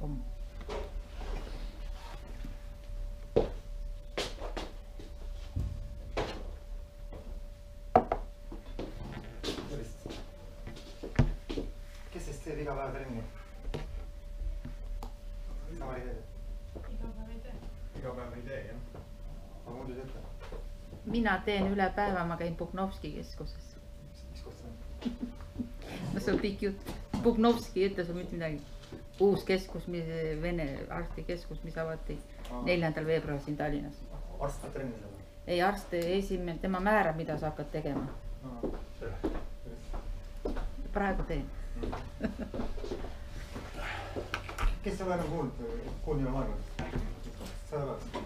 pomm. Kes siis teeb iga päev trenni? Sama ei tee? Iga päev ei tee, jah. Aga muidu teete? Mina teen üle päeva, ma käin Puhnovski keskuses. Mis koht see on? No see on pikk jutt. Puhnovski ütles on mitte midagi. Uus keskus, Vene arstikeskus, mis avati 4. veebruaril siin Tallinnas. Arst teeb trenni seal? Ei, arst esimene, tema määrab, mida sa hakkad tegema. Praegu teen. Kes ei ole enam kuulnud nime maailmas? Sa ei ole?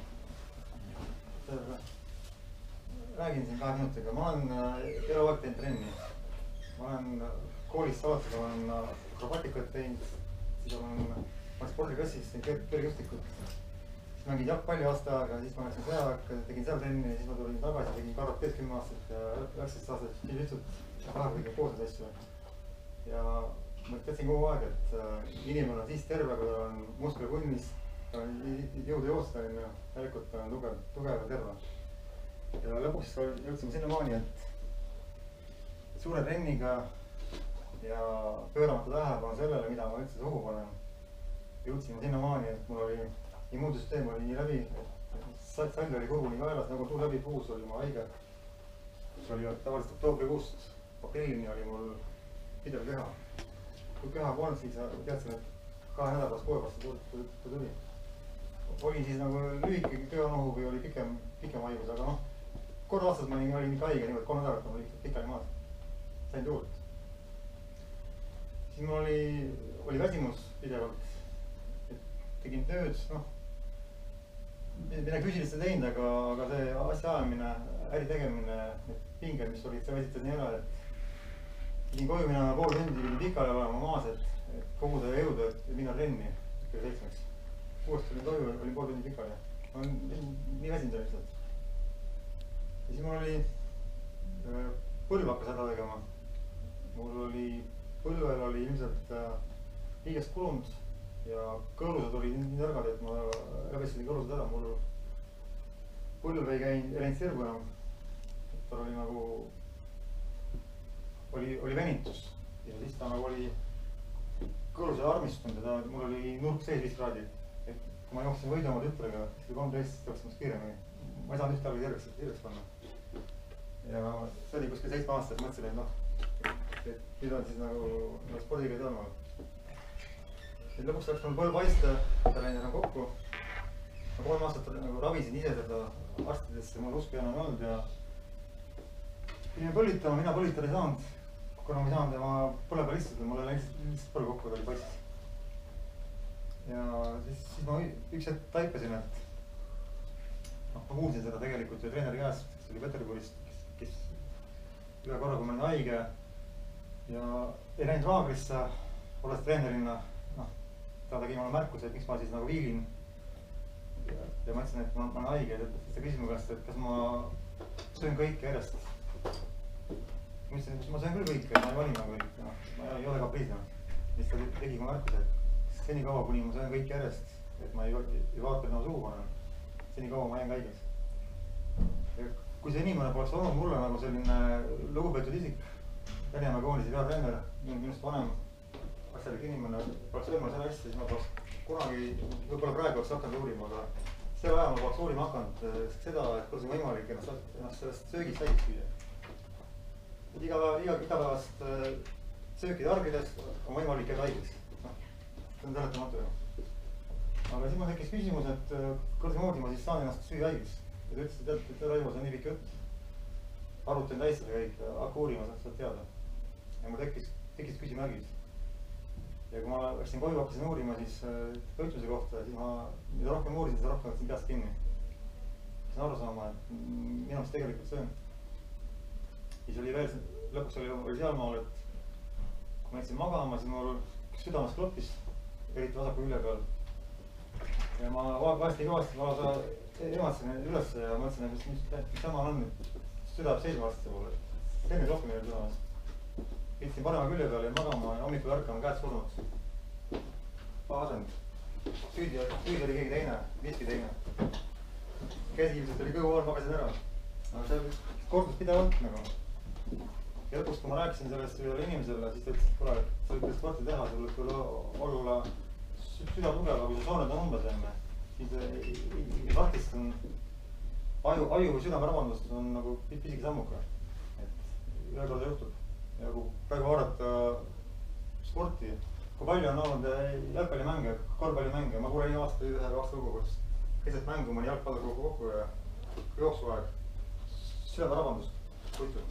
Räägin siin 2 minutiga. Ma olen eluaeg teinud trenni. Ma olen koolis salatud, ma olen akrobatikat teinud, siis olen spordiklassis, kergejõustikut. Siis mängin jalgpalli aasta aega, siis ma läksin sõjaväkke, tegin seal trenni, siis ma tulin tagasi, tegin karateed 10 aastat ja 19 aastat jiu-jitsut ja vahepeal koos asju. Ja ma teadsin kogu aeg, et inimene on siis terve, kui ta on muskli kunnis, ta on jõuda joosta, järelikult ta on tugev ja terve. Ja lõpuks jõudsime sinnamaani, et suure trenniga ja pööramata tähelepanu sellele, mida ma üldse suhu panen, jõudsime sinnamaani, et mul oli immuunsüsteem oli nii läbi, sall oli koguni kaelas, nagu tuu läbi puus oli ma haige. See oli tavaliselt oktoobrikuust, aprillini oli mul pidev köha. Kui köha polnud, siis teadsin, et 2 nädala pärast kohe vastu tuli. Oli siis nagu lühike köhanohu või oli pikem haigus, aga noh, kord aastas ma olin ikka haige, niimoodi 3 nädalat ma olin pikali maas. Sain tuult. Siis mul oli väsimus pidevalt, et tegin tööd, noh, midagi füüsilist ei teinud, aga see asja ajamine, äri tegemine, need pinged, mis olid, see väsitas nii ära, et pidin koju minema pool tundi, pidin pikali olema maas, et koguda jõudu, et minna trenni kell 7. Uuesti tulin koju, olin pool tundi pikali. Ma olen nii väsinud lihtsalt. Ja siis mul oli põlv hakkas häda tegema. Mul oli põlvel oli ilmselt liigest kulunud ja kõõlused olid nii nõrgad, et ma läbistasin kõõlused ära. Mul põlv ei läinud sirgu enam. Tal oli nagu, oli venitus ja siis ta nagu oli kõõlusele armistunud ja mul oli nurk sees 5 kraadi. Et kui ma jooksin võidu oma tütrega, siis oli 13 jooksimast kiiremini. Ma ei saanud ühte algi terveks panna. Ja see oli kuskil 7 aastat, mõtlesin, et noh, et nüüd on siis nagu spordiga ei toimu. Lõpuks läks mul põlv haiste, ta läinud enam kokku. Ma 3 aastat nagu ravisin ise seda arstidesse, mul usku enam olnud ja pidin põlitama, mina põlitada ei saanud. Kuna ma ei saanud tema põle peal istuda, mulle lihtsalt põlv kokku, ta oli passis. Ja siis ma üks hetk taipasin, et ma kuulsin seda tegelikult ju treeneri käest, kes oli Peterburist, kes ühe korra, kui ma olin haige ja ei läinud laagrisse, olles treenerina, ta tegi mulle märkuse, et miks ma siis nagu viilin. Ja ma ütlesin, et ma olen haige, siis ta küsis mu käest, et kas ma söön kõike järjest. Ma ütlesin, et ma söön küll kõike, ma ei vali nagu kõik, ma ei ole kapriisne. Siis ta tegi mu märkuse, et seni kaua, kuni ma söön kõik järjest, et ma ei vaata, et ma suhu panen, seni kaua ma jään haigeks. Kui see inimene poleks olnud mulle nagu selline lugupeetud isik, Venemaa koolise peatreener, minust vanem asjalik inimene, poleks veel mulle selle asja, siis ma poleks kunagi, võib-olla praegu oleks hakanud uurima, aga sel ajal ma poleks uurima hakanud seda, et kuidas on võimalik ennast sellest söögist haigeks süüa. Igapäevast sööki tarbides on võimalik jääda haigeks. See on seletamatu ju. Aga siis mul tekkis küsimus, et kuidas moodi ma siis saan ennast süüa haigeks. Ja ta ütles, et Raivo, see on nii pikk jutt. Arvutan täistada kõik, hakka uurima, saad teada. Ja mul tekkis küsimärgid. Ja kui ma läksin koju, hakkasin uurima siis toitumise kohta, siis ma mida rohkem uurisin, seda rohkem võtsin peast kinni. Hakkasin aru saama, et minu mis tegelikult söön. Siis oli veel, lõpuks oli sealmaal, et kui ma jätsin magama, siis mul südames kloppis, eriti vasaku külje peal. Ja ma vahest nii kõvasti ematasin üles ja mõtlesin, et mis sama on, süda jääb seisma vastase poole. Teine kloppimine südames. Võtsin parema külje peale ja magama ja hommikul ärkama käed surnud. Paha asend. süüdi oli keegi teine, miski teine. Käsi ilmselt oli kõhu all, magasin ära. Aga see kordus pidevalt nagu. Ja lõpuks, kui ma rääkisin sellest ühele inimesele, siis ta ütles, et kuule, sa võid küll sporti teha, sul võib küll olla süda tugev, aga kui sa sooned on umbes enne, siis lahtistan aju või südamerabandust on nagu pisike sammuka. Et ühe korda juhtub. Ja kui praegu vaadata sporti, kui palju on olnud jalgpallimänge, korvpallimänge, ma kuulen aasta ühe aasta lugu, kus keset mängu mõni jalgpallur kokku ja jooksuaeg, südamerabandust võitleb.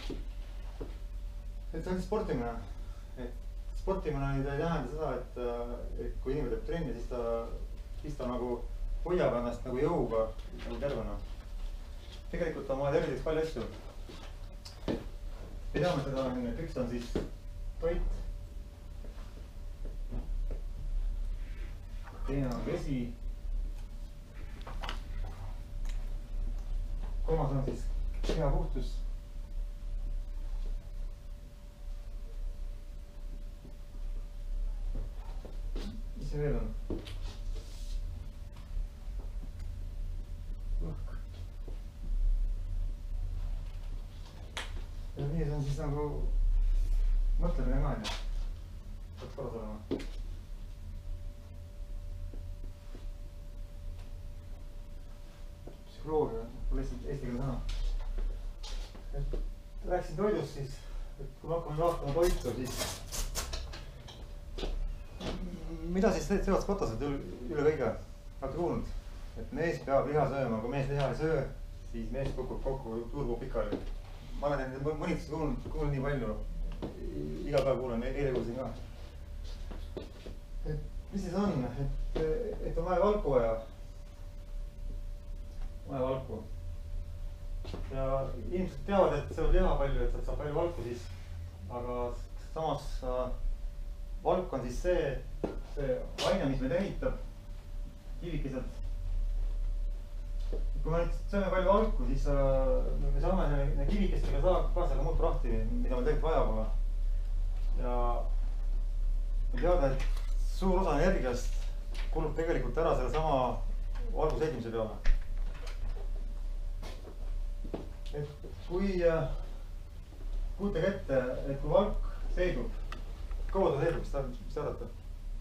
Et see on sportimine. Sportimine ei tähenda seda, et kui inimene teeb trenni, siis ta nagu hoiab ennast nagu jõuga nagu tervena. Tegelikult on vaja terviseks palju asju. Me teame seda, et üks on siis toit. Teine on vesi. Kolmas on siis keha puhtus. Mis see veel on? Õhk. Ja nii see on siis nagu mõtlemine ka, on ju. Peaks korras olema. Psühholoogia, pole eesti keele sõna. Rääkisin toidust siis, et kui me hakkame vaatama toitu, siis mida siis söövad sportlased üle kõige? Olete kuulnud, et mees peab liha sööma, kui mees liha ei söö, siis mees kukub kokku, turbu pikali. Ma olen nende mõnitusi kuulnud nii palju, iga päev kuulen, eile kuulsin ka. Et mis siis on, et on vaja valku vaja. Vaja valku. Ja inimesed teavad, et söövad liha palju, et saab palju valku siis, aga samas valk on siis see aine, mis meid ehitab, kivikeselt. Kui me nüüd sööme palju valku, siis me saame kivikestega kaasa ka muud prahti, mida meil tegelikult vaja pole. Ja me teada, et suur osa energiast kulub tegelikult ära selle sama valgu seedimise peale. Et kui kujutage ette, et kui valk seedub, kaua ta seedub, mis te arvate?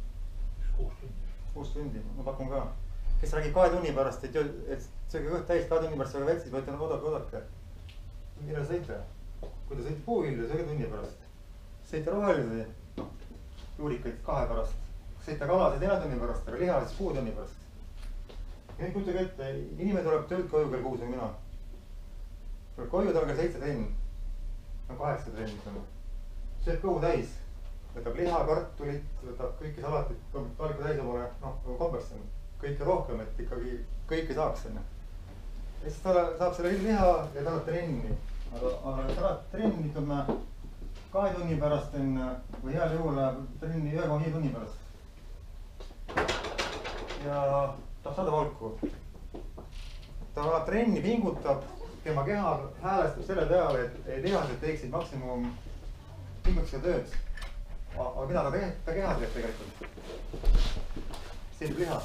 6 tundi, ma pakun ka. Kes räägib 2 tunni pärast, et sööge kõht täis 2 tunni pärast sööge vetsis, ma ütlen oodake. Millal sõite? Kui te sõite puuvilju, sööge tunni pärast. Sõite rohelisi, juurikaid 2 pärast. Sõite kalasid 4 tunni pärast, aga liha siis 6 tunni pärast. Ja nüüd kujutage ette, inimene tuleb töölt koju kell 6 või mina. Tuleb koju, tal kell 7 trenn. 8 trenn, ütleme. Sööb kõhu täis. Võtab liha, kartulit, võtab kõiki salatit, taliku täis omale, nagu kombeks on. Kõike rohkem, et ikkagi kõike saaks enne. Ja siis ta saab selle liha ja ta saab trenni. Aga ta saab trenni, ütleme, 2 tunni pärast enne või heal juhul trenni 1,5 tunni pärast. Ja tahab saada valku. Ta trenni pingutab, tema keha häälestab selle peale, et lihased teeksid maksimum pingutusega tööd. Aga mida ta keha teeb tegelikult? Seedib liha.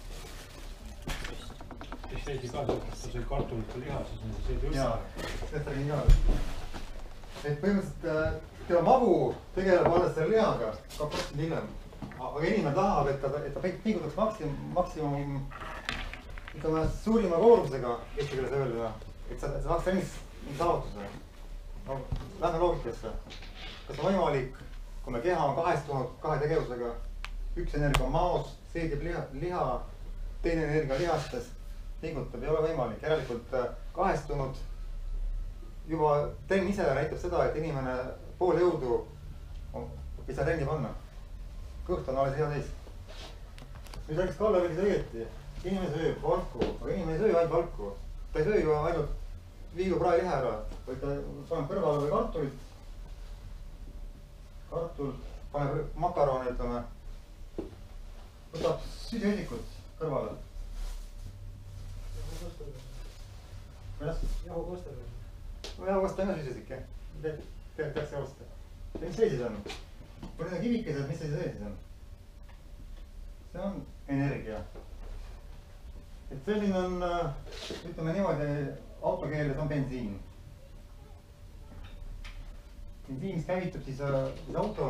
Kes seedi ka, ta sai kartulit ja liha, siis on seedi üldse. Jaa, sellest räägin ka. Et põhimõtteliselt tema magu tegeleb alles selle lihaga 2% hiljem. Aga inimene tahab, et ta pingutaks maksimum ütleme suurima koormusega eesti keeles öelda, et sa saaks ennist mingi saavutuse. No, lähme loogikasse. Kas on võimalik, kui me keha on kahestunud 2 tegevusega, üks energia on maos, seedib liha, teine energia lihastes, pingutab, ei ole võimalik. Järelikult kahestunud juba trenn ise näitab seda, et inimene pool jõudu ei saa trenni panna. Kõht on alles hea täis. Nüüd rääkis Kalle rääkis õieti. Inimene sööb valku, aga inimene ei söö ainult valku. Ta ei söö ju ainult viilu praeliha ära, vaid ta paneb kõrvale või kartulit. Kartul paneb makaroni, ütleme. Võtab süsivesikut kõrvale. Jahukosta veel. No jahukosta on ka süsisik, jah. Peaks jahusta. Ja mis see siis on? Kui need on kivikesed, mis see siis on? see on energia. et selline on, ütleme niimoodi, autokeeles on bensiin. bensiin, mis käivitub siis auto.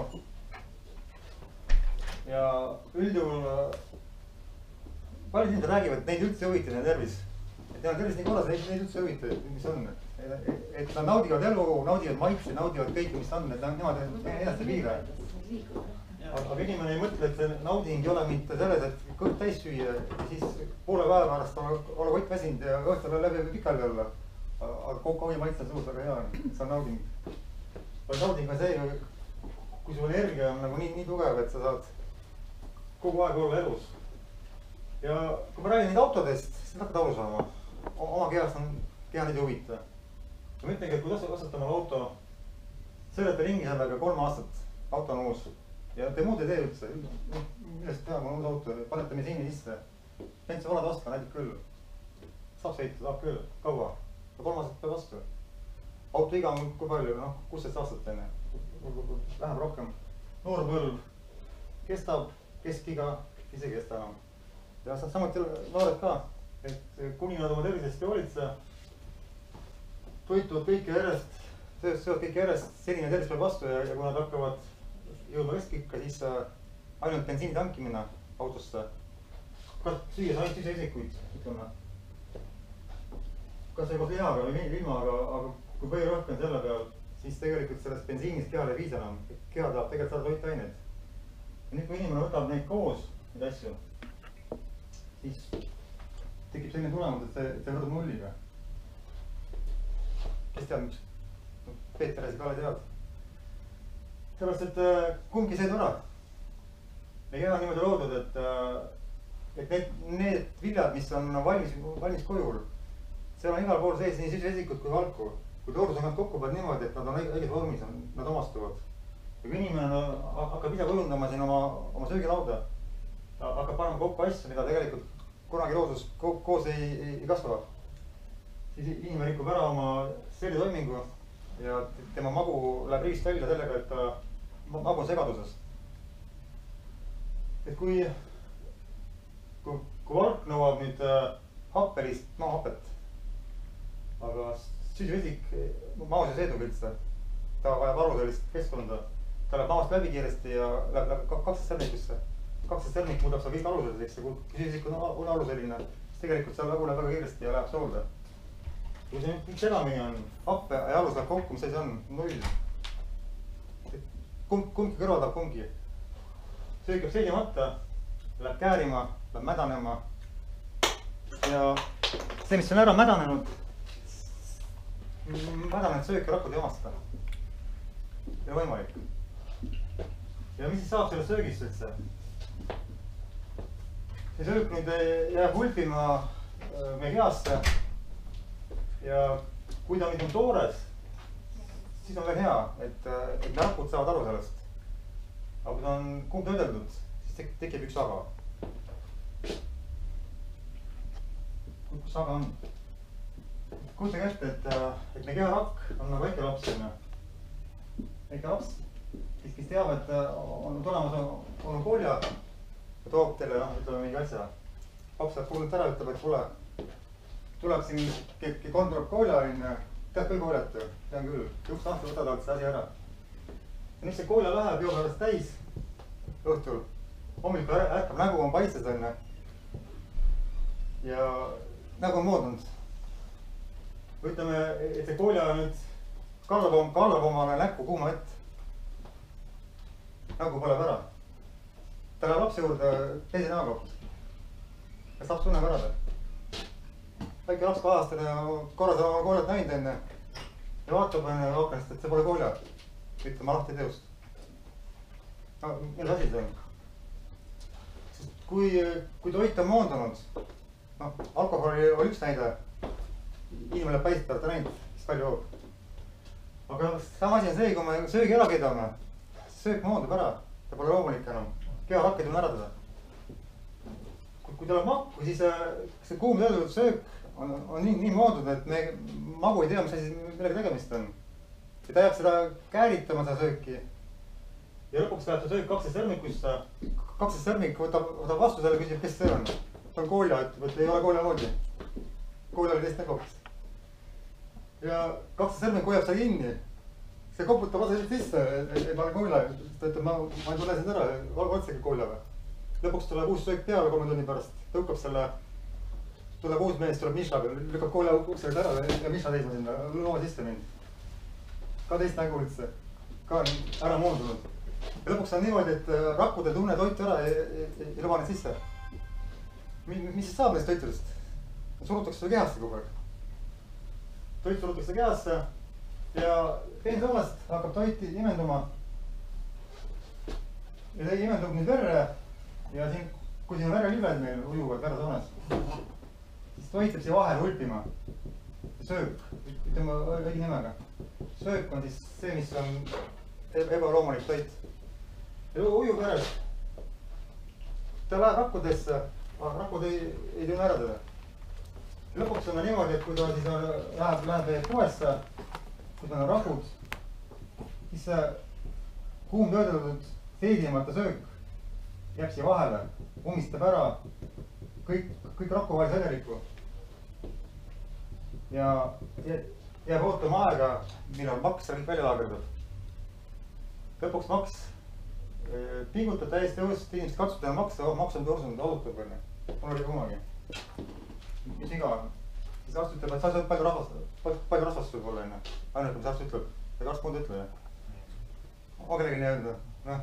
ja üldjuhul paljud inimesed räägivad, et neid üldse ei huvita nende tervis. et neil on tervis nii korras, neid üldse ei huvita, mis on. et nad naudivad elu, naudivad maitse, naudivad kõike, mis on, et nemad ennast ei piira. aga inimene ei mõtle, et see nauding ei ole mitte selles, et kõht täis süüa ja siis poole päeva pärast olla kott väsinud ja õhtul läbi pikali olla. aga kogu aeg maitse suus väga hea on, see on nauding. nauding on see, kui su energia on nagu nii tugev, et sa saad kogu aeg olla elus. ja kui ma räägin neid autodest, siis hakkad aru saama. oma keha neid ei huvita. ma ütlengi, et kui ostad omale auto, sõidate ringi sellega 3 aastat, auto on uus. ja te muud ei tee üldse. millest teha, mul on uus auto, panete bensiini sisse. Pentsa valad vastu, näitab küll. saab sõita, saab küll, kaua. 3 aastat peab vastu. auto iga on kui palju, 16 aastat enne. Vähem rohkem. noor põlv kestab, keskiga ise ei kesta enam. ja samuti noored ka, et kuni nad oma tervisest ei hoolitse, toituvad kõike järjest, söövad kõike järjest, senine tervis peab vastu ja kui nad hakkavad jõudma keskikka, siis ainult bensiini tankimine autosse. süües ainult siseisikuid, ütleme. kas ei koos lihaga või ilma, aga kui palju rohkem selle peal, siis tegelikult sellest bensiinist kehal ei piisa enam. keha tahab tegelikult saada toitaineid. ja nüüd, kui inimene võtab neid koos, neid asju, siis tekib selline tulemus, et see võrdub nulliga. kes teab, miks? Peeter ja Kalle teavad. sellepärast, et kumbki see ei tule. meie keha on niimoodi loodud, et need viljad, mis on valmis kujul, seal on igal pool sees nii süsivesikud kui valku. kui toorus on nad kokku pannud niimoodi, et nad on õiges vormis, nad omastuvad. ja kui inimene hakkab ise kujundama siin oma söögilauda, hakkab panema kokku asju, mida tegelikult kunagi looduses koos ei kasva, siis inimene rikub ära oma seelitoimingu ja tema magu läheb riist välja sellega, et ta magu on segaduses. et kui valk nõuab nüüd happelist maahapet, aga süsivesik maos ei seedu üldse, ta vajab aluselist keskkonda, ta läheb maast läbi kiiresti ja läheb 12 sõrmikusse. 12 sõrmik muudab seda kõik aluseliseks ja kui süsivesik on aluseline, siis tegelikult seal läheb väga kiiresti ja läheb soolde. kui see nüüd segamini on, happe ja alus läheb kokku, mis asi on? Null. kumbki kõrvaldab kumbki. söök jääb selgimata, läheb käärima, läheb mädanema. ja see, mis on ära mädanenud söök ja rakud ei omasta. ei ole võimalik. ja mis siis saab sellest söögist üldse? see söök nüüd jääb hulpima meie kehasse. ja kui ta nüüd on toores, siis on veel hea, et need rakud saavad aru sellest. aga kui ta on kuumtöödeldud, siis tekib üks aga. kus aga on? kujutage ette, et meie keharakk on nagu väike laps, väike laps, kes teab, et on tulemas on kolja ja toob teile, ütleme mingi asja. Laps läheb kuulnud ära, ütleb, et kuule, tuleb siin, keegi tuleb kolja, tead küll koljat ju, tean küll, üks tahtu võta talt see asi ära. ja nüüd see kolja läheb joo pärast täis õhtul, hommikul ärkab, nägu on paistes onne ja nägu on moodunud. ütleme, et see kolja nüüd kallab omale näkku kuuma vett. nägu põleb ära. ta läheb lapse juurde teise näoga. kas laps tunneb ära või? väike laps 2 aastane korra seda oma koljat näinud enne ja vaatab enne aknast, et see pole kolja. ütleb, ma lahti teust. no milles asi see on? sest kui toit on moondunud, alkoholi oli üks näide. inimene läheb päiselt pealt näinud, siis palju joob. aga sama asi on see, kui me söögi ära keedame, söök moondub ära, ta pole loomulik enam, keharakk ei tunne ära teda. kui tuleb makku, siis see kuumtöödeldud söök on nii moondunud, et me magu ei tea, mis asi millega tegemist on. ja ta jääb seda kääritama, seda sööki. ja lõpuks läheb see söök 12 sõrmikusse, 12 sõrmik võtab vastu selle, küsib, kes see on. ta on Kolja, ütleb, et ei ole Kolja moodi. Kolja oli teist nägu. ja 12 sõrmik hoiab seal kinni. see koputab otseselt sisse, et ma olen Kolja. ta ütleb, ma ei tule sind ära, otsegi Kolja või. lõpuks tuleb uus söök peale 3 tunni pärast, tõukab selle. tuleb uus mees, tuleb Miša, lükkab Kolja uksele ära ja Miša seisma sinna, looma sisse mind. ka teist nägu üldse, ka ära moondunud. ja lõpuks on niimoodi, et rakkude tunne toitu ära ei luba neid sisse. mis siis saab neist toitudest? surutakse seda kehasse kogu aeg. toit surutakse kehasse ja peensoonest hakkab toit imenduma. ja ta imendub nüüd verre ja siin, kui siin on verelüved meil ujuvad veresoones, siis toit jääb siia vahele hulpima. söök, ütleme õige nimega. söök on siis see, mis on ebaloomulik toit. ujub veres. ta läheb rakkudesse, aga rakud ei tunne ära teda. lõpuks on niimoodi, et kui ta siis läheb poesse, kui ta on rakud, siis see kuum töödeldud seedimata söök jääb siia vahele, ummistab ära kõik rakuvahelise vedelikku. ja jääb ootama aega, millal maks kõik välja laagerdab. lõpuks maks pingutab täiesti õudselt, inimesed katsutada maks on tõusnud, odutab veel. mul oli kunagi. mis iga. siis arst ütleb, et sa saad palju rasvast võib olla enne. ainult, mis arst ütleb. ega arst muud ütle, jah. ma kellegi nii öelda.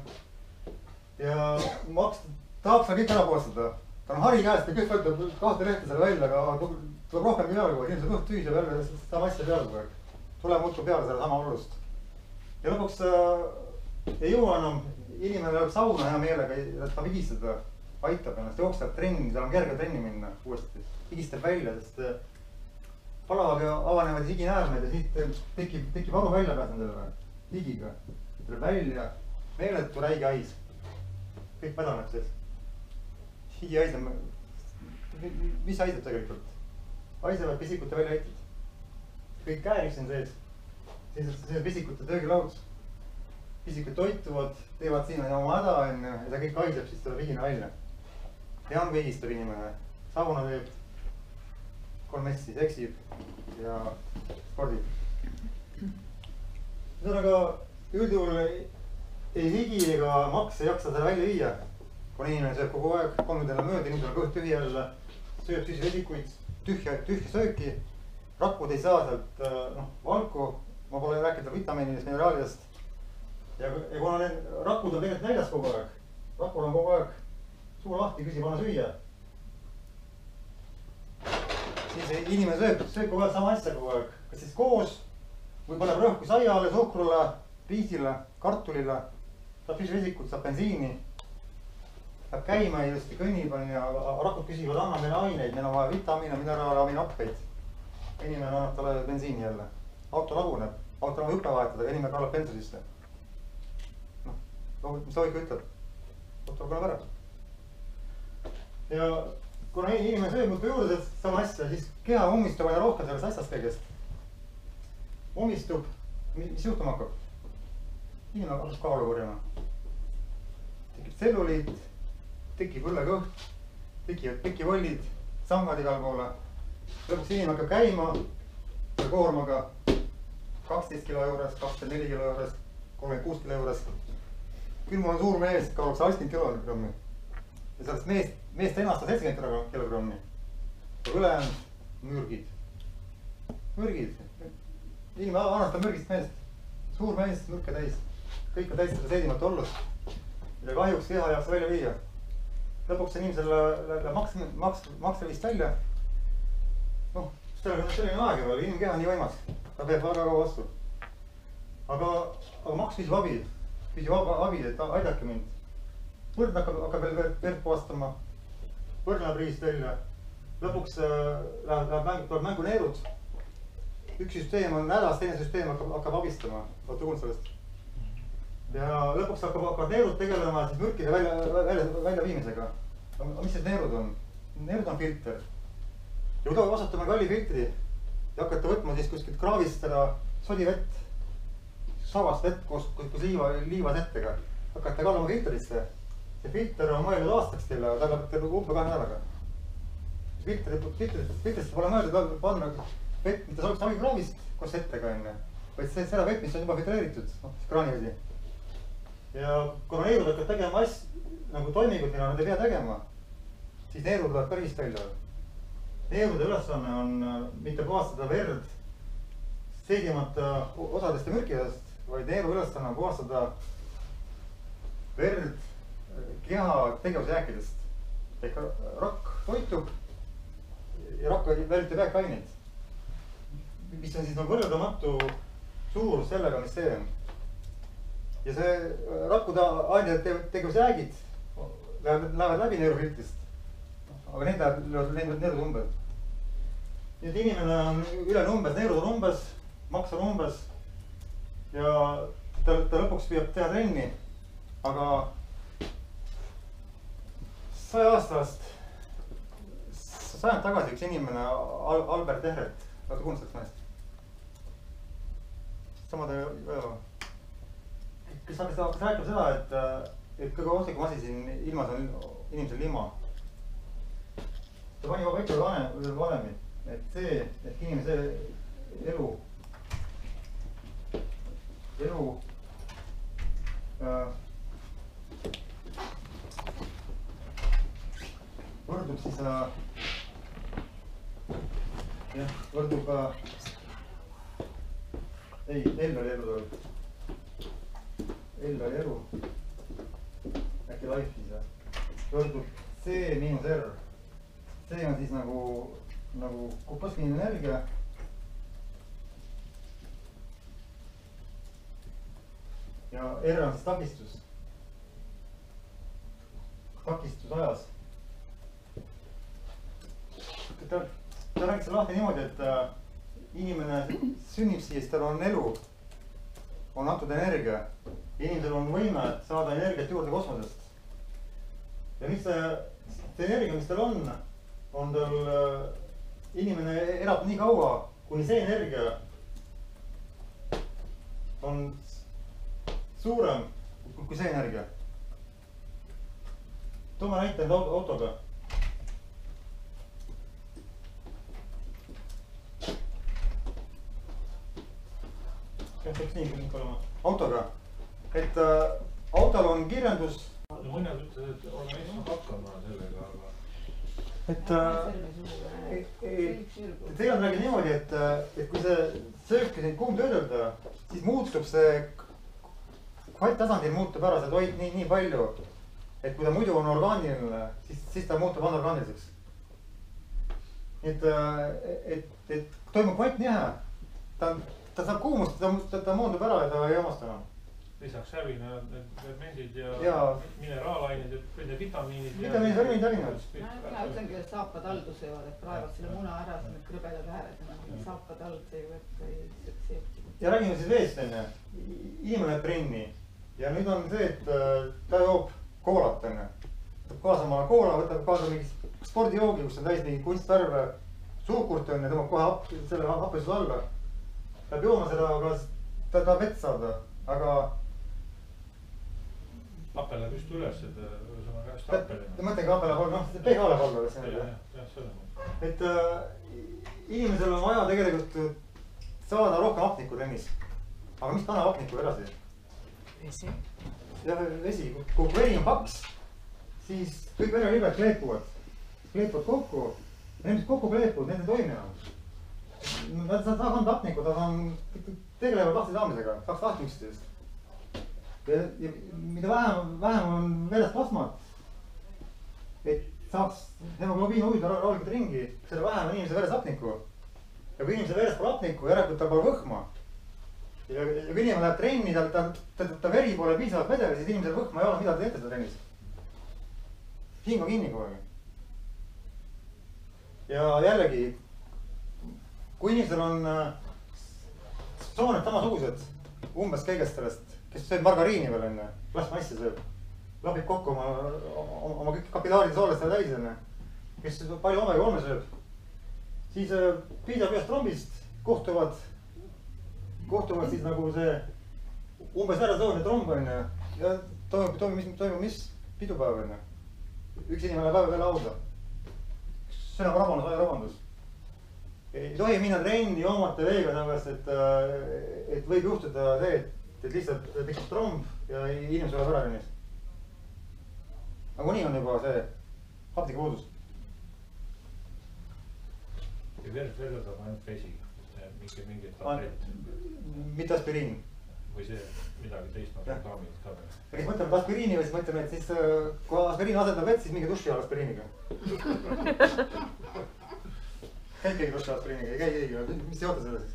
ja maks tahab seda kõik ära puhastada. ta on hari käest ja kõik võtab 2 lehte selle välja, aga tuleb rohkem peale kogu aeg. inimesed õht tühis ja peale sama asja peale kogu aeg. tuleb muudkui peale selle sama hullust. ja lõpuks ei jõua enam. inimene läheb sauna hea meelega, et ta vigistada, aitab ennast, jookseb trenni, tal on kerge trenni minna uuesti. vigistab välja, sest palavaga avanevad higinäärmed ja siit tekib varu välja pääsen sellele higiga. tuleb välja meeletu räige hais. kõik mädaneb sees. higihais on, mis haiseb tegelikult? haisevad pisikute väljaheited. kõik käeris on sees. siis on pisikute töögilaud. pisikud toituvad, teevad sinna oma häda onju ja see kõik haiseb, siis tuleb higine välja. ja on vigistab inimene, sauna teeb, 3 messi, eksib ja spordib. ühesõnaga üldjuhul ei higi ega maks ei jaksa seda välja viia. kui inimene sööb kogu aeg, 3 tundi enam mööda, inimesel on kõht tühi jälle, sööb süsivesikuid, tühja sööki. rakud ei saa sealt valku, ma pole rääkinud vitamiinidest, mineraalidest. ja kuna need rakud on tegelikult väljas kogu aeg, rakul on kogu aeg suu lahti, küsib anna süüa. siis inimene sööb kogu aeg sama asja kogu aeg, kas siis koos või paneb rõhku saiale, suhkrule, riisile, kartulile, saab süsivesikut, saab bensiini. Läheb käima ilusti, kõnnib on ja rakud küsivad, anna meile aineid, meil on vaja vitamiine, mineraale, aminoppeid. inimene annab talle bensiini jälle. auto laguneb, auto on hüppe vahetada, aga inimene kallab bensu sisse. noh, mis loogika ütleb? auto laguneb ära. ja kuna inimene sööb muudkui juurde sama asja, siis keha ummistub aina rohkem sellest asjast kõigest. ummistub, mis juhtuma hakkab? inimene hakkab kaalu korjama. tekib tselluliit, tekib õllekõht, tekivad pikivollid, sangad igal poole. lõpuks inimene hakkab käima koormaga 12 kilo juures, 24 kilo juures, 36 kilo juures. küll mul on suur mees, kaalub 80 kilogrammi. ja sellest meest ennast on 70 kilogrammi. ja ülejäänud mürgid. mürgid. inimene annastab mürgist meest. suur mees, mürke täis. kõik on täis seda seedimata ollust. mida kahjuks keha ei jaksa välja viia. lõpuks inimesel läheb maks vist välja. noh, selline aeg ei ole, inimkeha on nii võimas. ta peab väga kaua vastu. aga maks küsib abi. küsib abi, et aidake mind. võrd hakkab veel verd puhastama. võrd läheb riist välja. lõpuks tuleb mängu neerud. üks süsteem on hädas, teine süsteem hakkab abistama. olete kuulnud sellest? ja lõpuks hakkavad neerud tegelema siis mürkide väljaviimisega. mis need neerud on? Neerud on filter. ja kui te kasutame kalli filtri ja hakkate võtma siis kuskilt kraavist seda sodivett, savast vett koos liivasettega, hakkate kallama filtrisse, see filter on mõeldud aastaks teile, ta läheb teile umbes 2 nädalaga. Filtrist pole mõeldud panna vett, mitte saaks abikraavist koos ettega onju, vaid seda vett, mis on juba filtreeritud, kraanivesi. ja kuna neerud hakkavad tegema nagu toimingud, mida nad ei pea tegema, siis neerud tulevad päris välja. Neerude ülesanne on mitte puhastada verd seedimata osadest ja mürkidest, vaid neeru ülesanne on puhastada verd keha tegevusjääkidest. ehk rakk toitub ja rakk välitab jääkaineid, mis on siis nagu võrdlematu suur sellega, mis see on. ja see rakkude ained tegevusjäägid lähevad läbi neerufiltrist, aga need lähevad neerud umbes. nii et inimene on üle umbes, neerud on umbes, maks on umbes ja ta lõpuks püüab teha trenni, aga 100 aastast, sajand tagasi üks inimene, Albert Ehret, olete kuulnud sellest mehest? sama ta ju, kes hakkas rääkima seda, et kõige ohtlikum asi siin ilmas on inimesel lima. ta pani juba paika valemi, et see, et inimese elu võrdub siis jah, võrdub ei, L oli elu tuleb. L oli elu. äkki life siis jah. võrdub C miinus R. C on siis nagu kosmiline energia. ja R on siis takistus. Takistus ajas. ta rääkis selle lahti niimoodi, et inimene sünnib siia, siis tal on elu, on antud energia. Inimesel on võime saada energiat juurde kosmosest. ja mis see energia, mis tal on tal, inimene elab nii kaua, kuni see energia on suurem kui see energia. toome näite enda autoga. peaks nii olema. autoga, et autol on kirjandus. no mõned ütlevad, et oleme saanud hakkama sellega, aga. Tegelikult räägib niimoodi, et kui see sööki kuumtöödelda, siis muutub see kvaltasandil muutub ära see toit nii palju, et kui ta muidu on orgaaniline, siis ta muutub anorgaaniliseks. et toimub kvantnihe, ta saab kuumust, ta moondub ära ja ta ei hamasta enam. lisaks hävinevad need fermendid ja mineraalained ja vitamiinid. vitamiinid on hävinevad. mina ütlengi, et saapad aldu söövad, et praevad selle muna ära, siis need krõbedad ääred, saapad ald söövad. ja räägime siis veest onju. inimene jääb trenni ja nüüd on see, et ta joob koolat onju. võtab kaasa oma koola, võtab kaasa mingi spordijoogi, kus on täis mingi kunstvärve, suhkurt onju, tõmbab kohe selle hapesuse alla. peab jooma seda, aga ta tahab vett saada, aga. hapel läheb just üles, et ühesõnaga hästi hapeline. ma mõtlengi hapel läheb, noh pH läheb alla. et inimesel on vaja tegelikult saada rohkem hapnikku trennis. aga mis kannab hapnikku edasi? vesi. jah, vesi, kui veri on paks, siis kõik verelibed kleepuvad kokku. Need, mis kokku kleepuvad, need ei toimi enam. Nad saavad anda hapnikku, nad tegelevad lahti saamisega, saaks lahti üksteisest. ja mida vähem on veres plasmat, et saaks hemoglobiin ujуда rahulikult ringi, selle vähem on inimese veres hapnikku. ja kui inimese veres pole hapnikku, järelikult tal pole võhma. ja kui inimene läheb trenni, ta veri pole piisavalt vedel, siis inimesel võhma ei ole, mida te teete seda trennis. hing on kinni kogu aeg. ja jällegi, kui inimesel on sooned samasugused, umbes kõigest sellest, kes sööb margariini veel enne, plastmassi sööb, labib kokku oma kõik kapilaarid soolest täis enne, kes palju omega-3 sööb, siis piisab ühest trombist, kohtuvad siis nagu see umbes veresoonne tromb onju ja toimub mis? pidupäev enne. Üks inimene läheb päeva peale lauda. Sõnavarabandus, ajarabandus. Ei tohi minna trenni joomata veega sellepärast, et võib juhtuda see, et lihtsalt tekkab tromb ja inimene sureb ära ennast. Aga nii on juba see hapnikupuudus. ja verd saab ainult vesi, mitte mingit tablett. Mitte aspiriin. Või see midagi teist on reklaamid ka veel. Ja kes mõtleb aspiriini või siis mõtleme, et siis kui aspiriin asendab vett, siis mingi duši all aspiriiniga. Käid keegi duši aspiriiniga, ei käi keegi, mis te joote selle siis?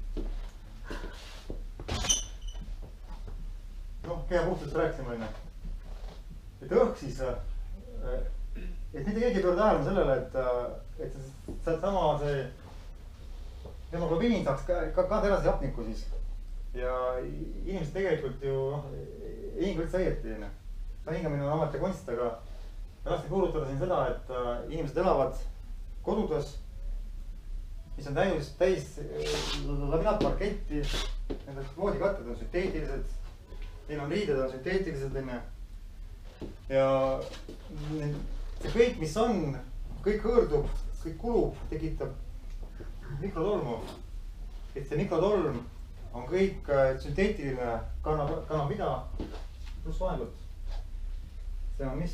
Noh, keha puhtust rääkisime enne. Et õhk siis, et mitte keegi ei pöörda tähelepanu sellele, et sealt sama see hemoglobiin saaks ka terase hapnikku siis. Ja inimesed tegelikult ju ei hinga üldse õieti. Hingamine on ameti kunst, aga ma tahtsin kuulutada siin seda, et inimesed elavad kodudes, mis on täis laminaatparketti, nende voodikatted on sünteetilised, neil on riided on sünteetilised ja see kõik, mis on, kõik hõõrdub, kõik kulub, tekitab mikrotolmu. Et see mikrotolm on kõik sünteetiline, kannab mida pluss vaengut. See on mis?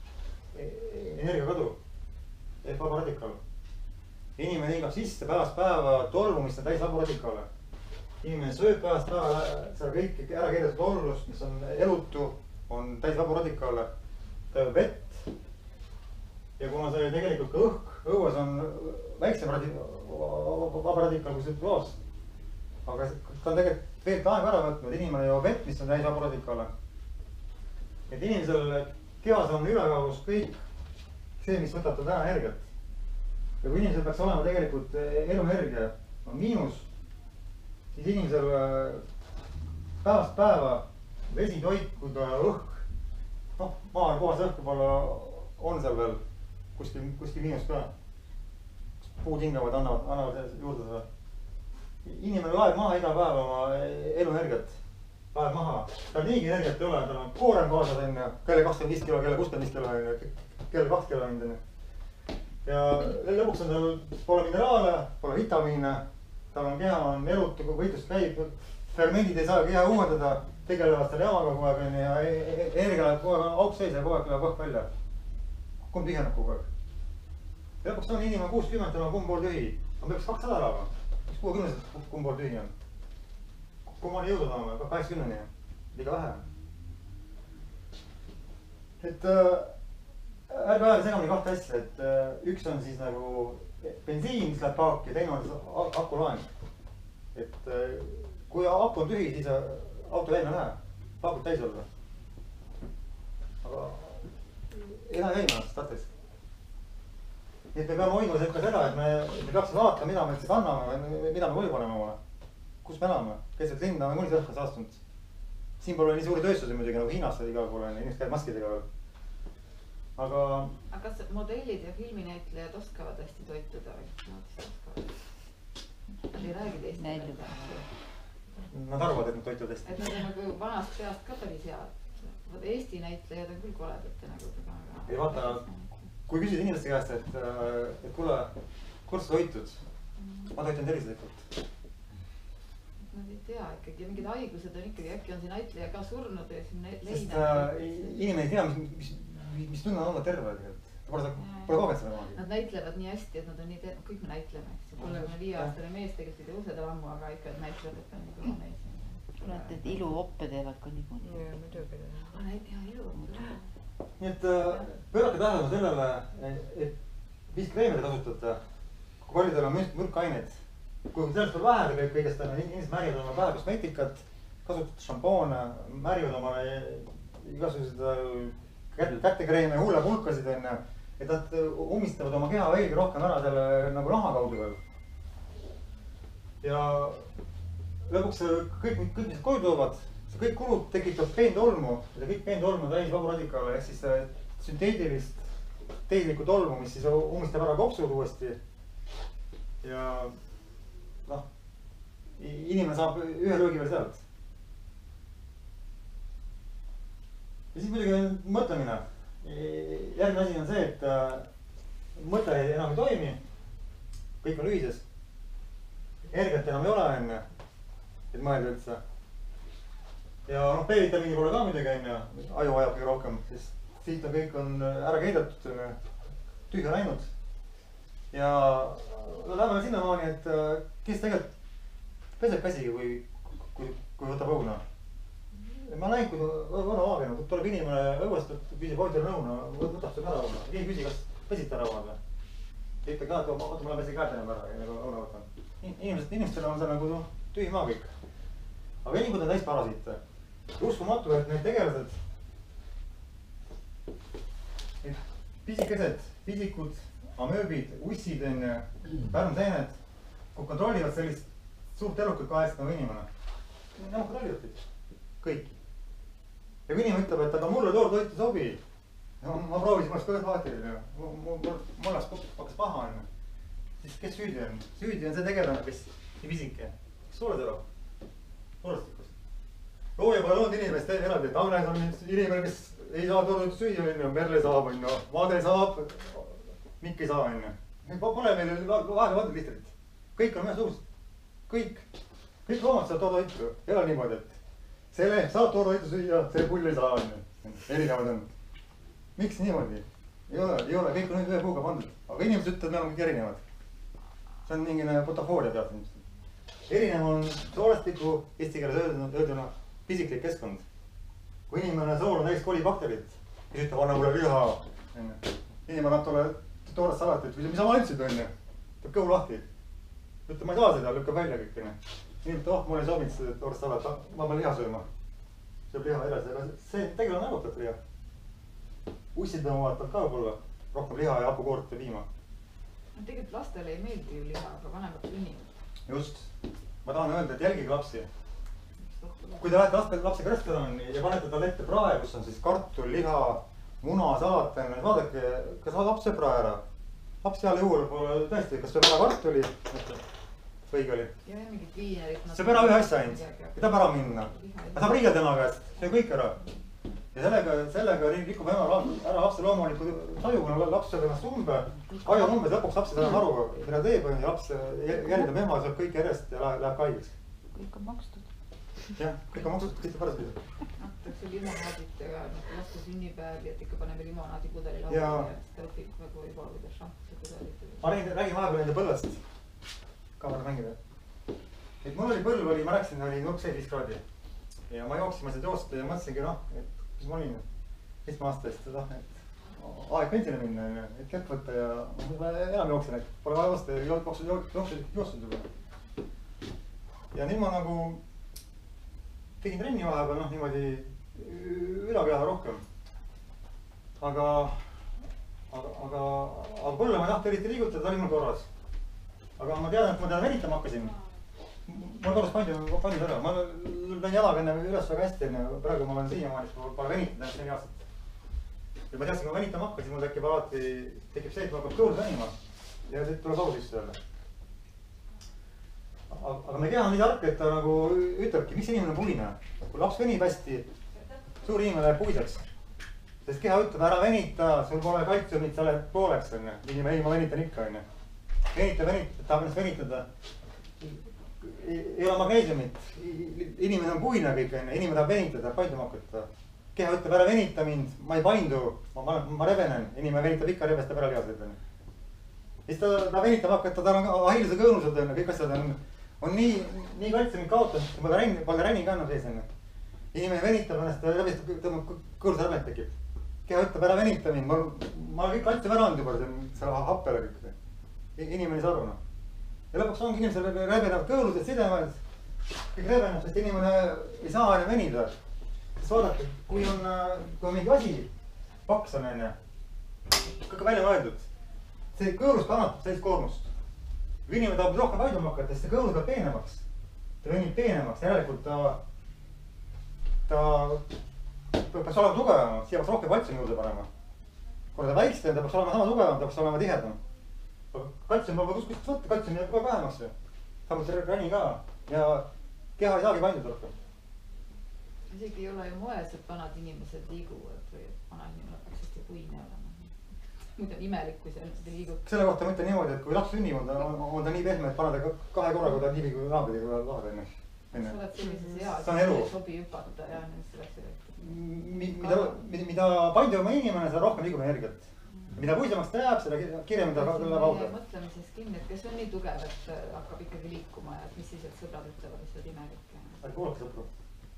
Energiakadu ehk vaba radikaal. Inimene hingab sisse päevast päeva tolmu, mis on täis vaba radikaale. Inimene sööb päevast päeva seal kõik ära keedetud orlust, mis on elutu, on täis vaba radikaale. Ta jääb vett. Ja kuna see tegelikult ka õhk, õues on väiksem vaba radikaal kui see kloos. Aga ta on tegelikult aega ära võtnud, inimene joob vett, mis on täis vaba radikaale. Et inimesel kehas on ülekaalus kõik see, mis võtab täna energiat. Ja kui inimesel peaks olema tegelikult eluenergia on miinus, siis inimesel päevast päeva vesi, toit kui ka õhk, noh, maa puhas õhk võib-olla on seal veel kuskil miinus ka. Puud hingavad, annavad juurde seda. Inimene laeb maha iga päev oma eluenergiat. Laeb maha. Tal niigi energiat ei ole, tal on koorem kaasas enne, kelle 25 kilo, kelle 65 kilo, kelle 2 kilo enne. Ja lõpuks on tal pole mineraale, pole vitamiine, tal on keha, on elutu, kui võitlus käib, fermendid ei saa keha uuendada, tegelevad selle jamaga kogu aeg ja energia läheb kogu aeg auk sees ja kogu aeg läheb õhk välja. Kumb tühjeneb kogu aeg. Ja lõpuks on inimene 60, tal on kumb pool tühi. Ma peaks 200 elama. 60 kumb pool tühi on. Kui ma jõudnud olema, 80-ni, liiga vähe. Et ärge ajage segamini kahte asja, et üks on siis nagu bensiin, mis läheb paaki ja teine on akulaeng. Et kui aku on tühi, siis auto välja nähe, paakub täis olla. Aga ei lähe käima startist. Nii et me peame hoidma ka seda, et me peaksime vaatama, mida me siis anname, mida me koju paneme omale. Kus me elame? Keset linna on mõni õhka saastunud. Siin pole nii suuri tööstusi muidugi nagu Hiinas igal pool on, inimesed käib maskidega veel. Aga kas modellid ja filminäitlejad oskavad hästi toituda või? Nad ei räägi teist näitleda. Nad arvavad, et nad toituvad hästi. Et nad on nagu vanast peast ka päris head. Eesti näitlejad on küll koledate nägudega. Ei vaata, kui küsid inimeste käest, et kuule, kus sa toitud? Ma toitun tervislikult. Nad ei tea ikkagi, mingid haigused on ikkagi, äkki on see näitleja ka surnud ja siin leina. Sest inimene ei tea, mis tunne on olla terve tegelikult. Pole kogenud seda kunagi. Nad näitlevad nii hästi, et nad on nii kõik me näitleme. 35-aastane mees tegelikult ei tõuse tal ammu, aga ikka näitlevad, et on nii kõva mees. Kurat, et iluoppe teevad ka niikuinii. Jaa, muidugi. Ja iluoppe. Nii et pöörake tähelepanu sellele, et mis kreeme te kasutate, kui palju teil on mürkaineid. Kui sellest on vähe kõigest, inimesed märgivad oma päeva kosmeetikat, kasutavad šampoone, märgivad oma igasugused kätekreeme, huulepulkasid enne, et nad umistavad oma keha veelgi rohkem ära selle nagu naha kaudu veel. Ja lõpuks kõik, mis koju toovad, see kõik kulud tekitab peentolmu ja see kõik peentolmu on täis vaba radikaale ehk siis sünteetilist teedlikku tolmu, mis siis umistab ära kopsud uuesti. Ja noh, inimene saab ühe löögi veel sealt. Ja siis muidugi mõtlemine. järgmine asi on see, et mõte enam ei toimi. kõik on lühises. energiat enam ei ole enne, et mõelda üldse. ja noh, B-vitamiini pole ka midagi onju, aju vajab kõige rohkem, sest siit on kõik on ära keidetud, tühja läinud. ja läheme sinnamaani, et kes tegelikult peseb käsi, kui võtab õuna. ma näin, kui vana maakena tuleb inimene õuest, küsib hoidjale nõuna, võtab selle ära õuna. keegi küsi, kas pesite ära õunad või? ütleb ka, et oota, ma lähen pesi käed enam ära ja nagu õuna võtan. Inimestel on see nagu tühi maa kõik. aga inimesed on täis parasiite. uskumatu, et need tegelased, need pisikesed, pisikud, amööbid, ussid onju, pärmseened, kui kontrollivad sellist suurt elukat kahest nagu inimene. Nemad kontrollivad teid. kõik. ja kui inimene ütleb, et aga mulle toortoit ei sobi. ma proovisin, ma oleks kõvasti vaatiline. mul hakkas paha onju. siis kes süüdi on? süüdi on see tegelane, kes nii pisike. kes sulle tuleb? Suurestikus. looja pole olnud inimest eraldi, et Agnes on inimene, kes ei saa toortoitu süüa onju, Merle saab onju, Made saab, Mikk ei saa onju. Pole meil vahele pandud lihtsalt. kõik on ühesugused. kõik loomad saavad toortoitu. ei ole niimoodi, et selle saab toortoitu süüa, selle pull ei saa onju. erinevad on. miks niimoodi? ei ole, kõik on ühe puuga pandud. aga inimesed ütlevad, me oleme kõik erinevad. see on mingine butafooria pealt ilmselt. erinev on soolestiku, eesti keeles öelduna pisiklik keskkond. kui inimene sool on täis kolibakterit, siis ütleb, anna mulle liha. inimene annab talle toorest salatit, mis sa andsid onju. teeb kõhu lahti. ütleb, ma ei saa seda, lükkab välja kõik onju. inimene, oh, mulle ei sobinud seda toorest salat, ma pean liha sööma. sööb liha edasi, aga see tegelane arvutab liha. ussid tõmbavad ka võib-olla rohkem liha ja hapukoort ja piima. no tegelikult lastele ei meeldi ju liha, aga vanemad sünnivad. just, ma tahan öelda, et jälgige lapsi. kui te lähete lapsega restorani ja panete talle ette prae, kus on siis kartul, liha, muna, salat, vaadake, kas laps sööb prae ära. laps heal juhul pole tõesti, kas sööb ära kartuli, õige oli. ja mingit viinerit. sööb ära ühe asja ainult, ei tahab ära minna. ta saab riielda ema käest, söö kõik ära. ja sellega rikub ema ära lapse loomuliku taju, kuna laps sööb ennast umbe. ajab umbes, lõpuks laps ei saa aru, mida teeb ja laps jälgib ema, sööb kõik järjest ja läheb haigeks. kõik on makstud. jah, kõik on makstud, kõik on pärast pidi. antakse limonaadit ja laste sünnipäev ja et ikka paneme limonaadi pudeli lauale ja siis ta õpib nagu juba kuidas šampuse pudelit. ma räägin vahepeal enda põlvest. kaamera mängida. et mul oli põlv, ma rääkisin, oli nurk 5 kraadi. ja ma jooksin seda joosta ja mõtlesingi noh, et mis ma olin 7 aasta eest, et aeg pensionile minna, et kätt võtta ja ma enam jooksin, et pole vaja joosta ja joostud juba. ja nüüd ma nagu tegin trenni vahepeal, noh niimoodi ülapeale rohkem. aga põlle ma ei tahtnud eriti liigutada, ta oli mul korras. aga ma tean, et ma teda venitama hakkasin. mul korras pandud ära, ma lähen jalaga enne üles väga hästi, praegu ma olen siiamaani, ma pole venitanud ennast 4 aastat. ja ma teadsin, kui ma venitama hakkasin, mul tekib alati see, et ma hakkab kõhus venima ja siit tuleb au sisse jälle. aga meie keha on nii tark, et ta nagu ütlebki, miks inimene on puine. kui laps venib hästi, suur inimene läheb puiseks. sest keha ütleb, ära venita, sul pole kaltsiumit, sa oled pooleks onju. inimene, ei ma venitan ikka onju. venita, tahab ennast venitada. ei ole magneesiumit, inimene on puine kõik onju, inimene tahab venitada, painduma hakata. keha ütleb, ära venita mind, ma ei paindu, ma rebenen, inimene venitab ikka, rebestab ära lihased onju. siis ta venitama hakata, tal on ahilluse kõõnused onju, kõik asjad on nii kaltsiumit kaotanud, baleriini ka annab sees onju. inimene venitab ennast, tõmbab kõõruse rebend tekib. keha ütleb, ära venita mind, ma kõik kaltsium ära andnud juba selle happele kõik. inimene ei saa aru noh. ja lõpuks ongi inimesel rebenevad kõõrused, sidemed, kõik rebeneb, sest inimene ei saa enam venida. sest vaadake, kui on mingi asi, paks on onju, kõik on välja mõeldud. see kõõrus kannatab sellist koormust. kui inimene tahab rohkem paiduma hakata, siis see kõõrus peab peenemaks. ta venib peenemaks, järelikult ta peaks olema tugevam, siia peaks rohkem kaltsiumi juurde panema. kuna ta väiksem, ta peaks olema sama tugevam, ta peaks olema tihedam. kaltsium pole kuskilt võtta, kaltsium jääb kogu aeg vähemaks ju. samuti räni ka ja keha ei saagi painduda rohkem. isegi ei ole ju moes, et vanad inimesed liiguvad või vana inimene peaks hästi puine olema. Muidu on imelik, kui see liigub. Selle kohta mõtlen niimoodi, et kui laps sünnib, on ta nii pehme, et paneda 2 korraga, kui ta nii kui naabri lahad enne. Sa oled sellises eas, et ei sobi hüpata ja selleks mida painduvama inimene, seda rohkem liigub energiat. Mida puisemaks ta jääb, seda kirjem ta läheb auga. Mõtlemises kinni, et kes on nii tugev, et hakkab ikkagi liikuma ja et mis siis, et sõbrad ütlevad, mis oled imelik. Kuulake sõpru.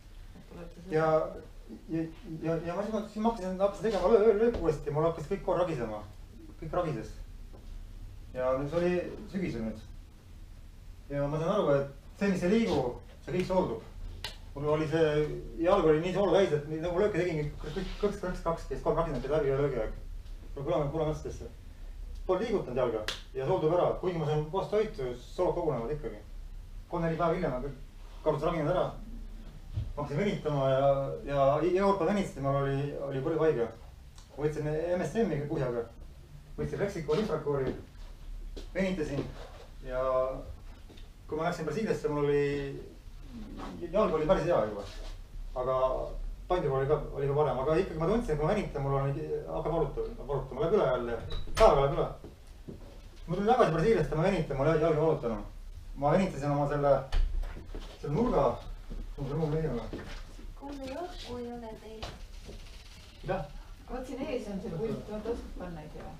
Ja ma siis hakkasin tegema lööp uuesti ja mul hakkas kõik kohe ragisema. Kõik ragises. Ja see oli sügisel nüüd. Ja ma saan aru, et see, mis ei liigu, see kõik soordub. Mul oli see, jalg oli nii sool täis, et nagu lööke tegingi kõks, kes 3 raginat läbi ja löögi aeg. Kuulame mõtstesse. Pole liigutanud jalga ja sooldub ära. Kuigi ma sain vastu toitu, soolad kogunevad ikkagi. 3-4 päeva hiljem karus raginad ära. Ma hakkasin venitama ja Euroopa venitasin, mul oli põlv haige. Võtsin MSM-i kuhjaga. Võtsin Lexico Libracoori, venitasin ja kui ma läksin Brasiiliasse, mul oli jalg oli päris hea juba. Aga pandiv oli ka parem, aga ikkagi ma tundsin, et kui ma venitan, mul hakkab valutama, läheb üle jälle, päevaga läheb üle. Ma tulin tagasi Brasiiliast ja ma venitan, mul jalg ei valutanud. Ma venitasin oma selle nurga, mul see muu leiame. Kuule jõu ei ole teil. Mida? Vaat siin ees on see pult, ma tõskub panna ei tea.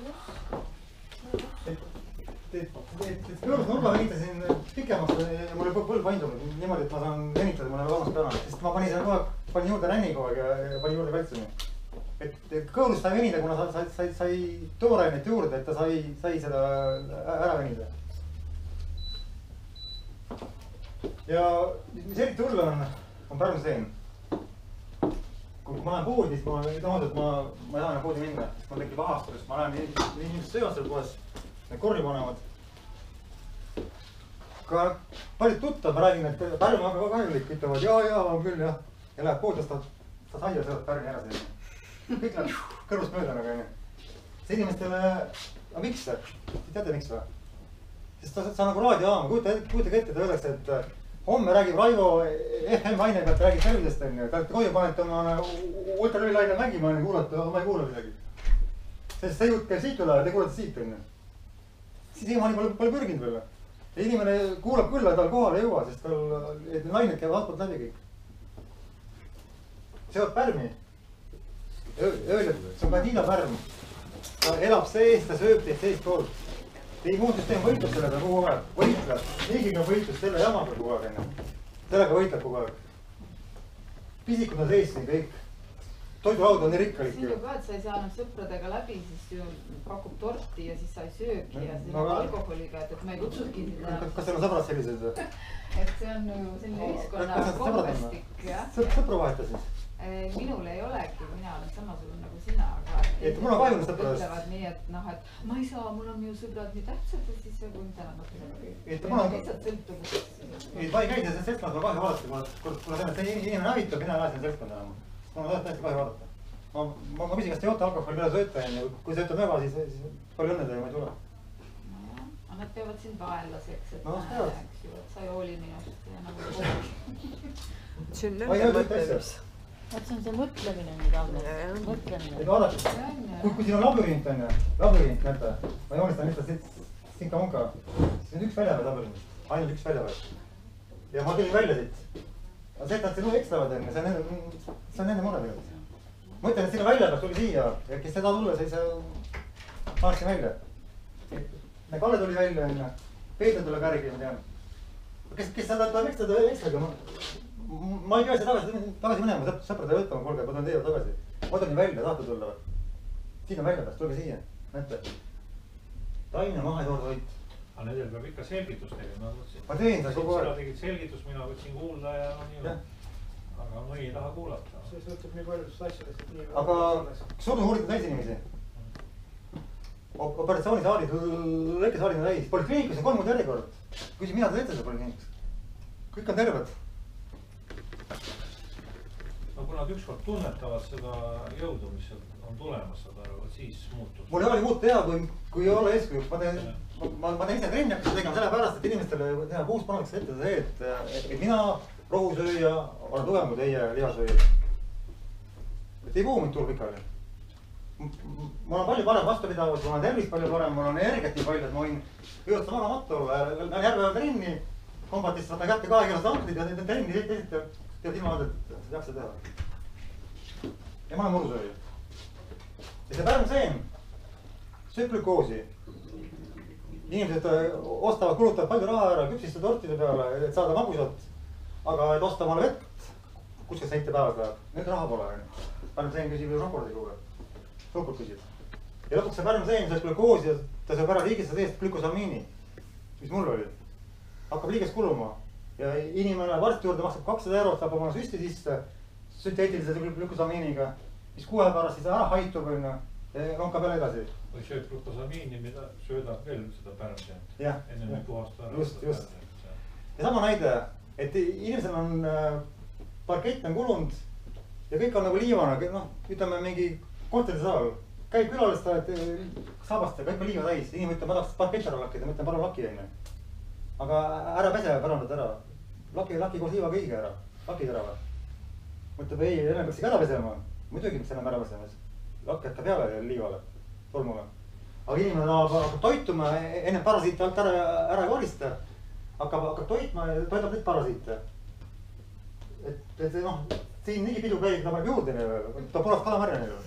Pöörus nurga venitasin pikemaks ja mul oli põlv paindunud niimoodi, et ma saan venitada, mul ei ole vabast peana. Sest ma panin selle kohe, panin juurde ränni kogu aeg ja panin juurde kaltsumi. Et kõõrust sai venida, kuna sai toorainet juurde, et ta sai seda ära venida. Ja mis eriti hull on pärmseen. Kui ma lähen poodi, siis ma ei taha enam poodi minna, sest ma tekib ahastus. Ma lähen inimesed söövad seal poes, need korri panevad. Ka paljud tuttav, ma räägin, et pärm on väga kahjulik, ütlevad jaa, on küll jah. Ja läheb poodi, ta saia söövad pärmi ära siin. Kõik läheb kõrvust mööda nagu enne. See inimestele, aga miks see? Teate miks või? Sest sa nagu raadiojaam, kujutage ette, ta öeldakse, et homme räägib Raivo FM aine pealt, räägib tervisest on ju. Te olete koju panete oma ultralülilaine mängima ja kuulata, ma ei kuule midagi. Sest see jutt käib siit üle ja te kuulete siit on ju. Siis inimene pole pürginud veel. Ja inimene kuulab küll, aga tal kohale ei jõua, sest tal lained käivad altpoolt läbi kõik. Seod pärmi. Öeldud, see on Candida pärm. Ta elab sees, ta sööb teid seest poolt. Teie immuunsüsteem võitleb sellega kogu aeg, võitleb, riigiga võitleb selle jamaga kogu aeg enne. Sellega võitleb kogu aeg. Pisikud on sees siin kõik. Toidulaud on nii rikkalik. Siin ju ka, et sa ei saa sõpradega läbi, siis ju pakub torti ja siis sa ei söögi ja siin on alkoholiga, et ma ei kutsugi seda. Kas seal on sõbrad sellised või? Et see on ju selline ühiskonna kombestik, jah. Sõpru vaheta siis? Minul ei olegi, mina olen samasugune nagu sina, aga mul on kahjunud sõpradest. Ütlevad nii, et noh, et ma ei saa, mul on ju sõbrad nii tähtsad ja siis nagu mida nad lihtsalt sõltuvust. Ma ei käi selles seltskonnas, ma kahju vaadata, kuna see inimene näitab, mina ei lähe selle seltskonda enam. Mul on tõesti kahju vaadata. Ma küsin, kas te joote alkoholi, mida sööte ja kui sööte möga, siis palju õnne teile ma ei tule. Nojah, aga nad peavad sind vaenlaseks, et sa ei hooli minust ja nagu kogu. See on nende mõtlemis. Vaat see on see mõtlemine, mida on mõtlemine. Vaadake, kui siin on labürint on ju, labürint näete, ma joonistan lihtsalt sinka-munka, siis on üks väljapäev labürintist, ainult üks väljapäev. Ja ma tulin välja siit. Aga see, et nad siin ekslevad enne, see on nende mure tegelikult. Ma ütlen, et sinna väljapäev tuli siia ja kes seda tulla, siis paneksin välja. Kalle tuli välja enne, Peeter tuleb järgi, ma tean. Kes seda tuleb eksleda? Ma ei pea see tagasi minema, sõprade võtma, kuulge, ma tulen teie tagasi. Ma tulin välja, tahate tulla või? Siin on väljapäevast, tulge siia, näete. Taine mahetoortoit. Aga nendel peab ikka selgitus tegema. Ma teen seda kogu aeg. Sina tegid selgitus, mina võtsin kuulda ja nii. Aga mõni ei taha kuulata. See sõltub nii paljudest asjadest, et nii. Aga surnu uuritud täisinimesi. Operatsioonisaalid, lõikesaalid on täis. Polikliinikus on 3 kuud järjekord. Küsi, mina teete seda polikliinikus? Kõik on terved. No kui nad ükskord tunnetavad seda jõudu, mis on tulemas, siis muutub. Mul ei ole muud teha, kui ei ole eeskujuks. Ma teen ise trenni hakkasin tegema sellepärast, et inimestele uus pannakse ette see, et mina rohusööja, olen tugevam kui teie lihasööja. Et ei puhu mind tuul pikali. Ma olen palju parem vastupidavus, ma olen tervist palju parem, mul on energiat nii palju, et ma võin jõuda vanamattu olla. Lähen järgpäeva trenni, kombatist võtan kätte 2 kilosed anklid ja trenni tead ilma öelda, et sa jaksa teha. Ja ma olen murusööja. Ja see pärmseen sööb glükoosi. Inimesed ostavad, kulutavad palju raha ära küpsiste tortide peale, et saada magusat. Aga et osta omale vett, 60 senti päevas läheb, nüüd raha pole. Pärmseen küsib ju raporti kuule. Tulkud küsib. Ja lõpuks see pärmseen sööb glükoosi ja ta sööb ära liigesse seest glükosamiini, mis mul oli. Hakkab liigest kuluma. Ja inimene varsti juurde maksab 200 €, saab oma süsti sisse sünteetilise glükosamiiniga, mis 6 aja pärast siis ära haitub ja ronkab jälle edasi. Või sööd glükosamiini, mida söödab veel seda pärmseent. Enne kui puhast ära. Just. Ja sama näide, et inimesel on parkett on kulunud ja kõik on nagu liivane, noh, ütleme mingi kontorisaal. Käib külalista, et saabasta, kõik on liiva täis. Inimene ütleb, ma tahaks parkett ära lakkida, ma ütlen, palun laki enne. Aga ära pese ja pärandad ära. Laki koos liivaga õige ära. Lakid ära või? Mõtleb, ei, enne peaks ära pesema. Muidugi peaks enam ära pesema. Lakk jätta peale liivale, tolmule. Aga inimene hakkab toituma, enne parasiite alt ära ei korista. Hakkab toitma ja toidab neid parasiite. Et noh, siin nii pidu käib, ta paneb juurde neile, ta poleks kalamärja neile.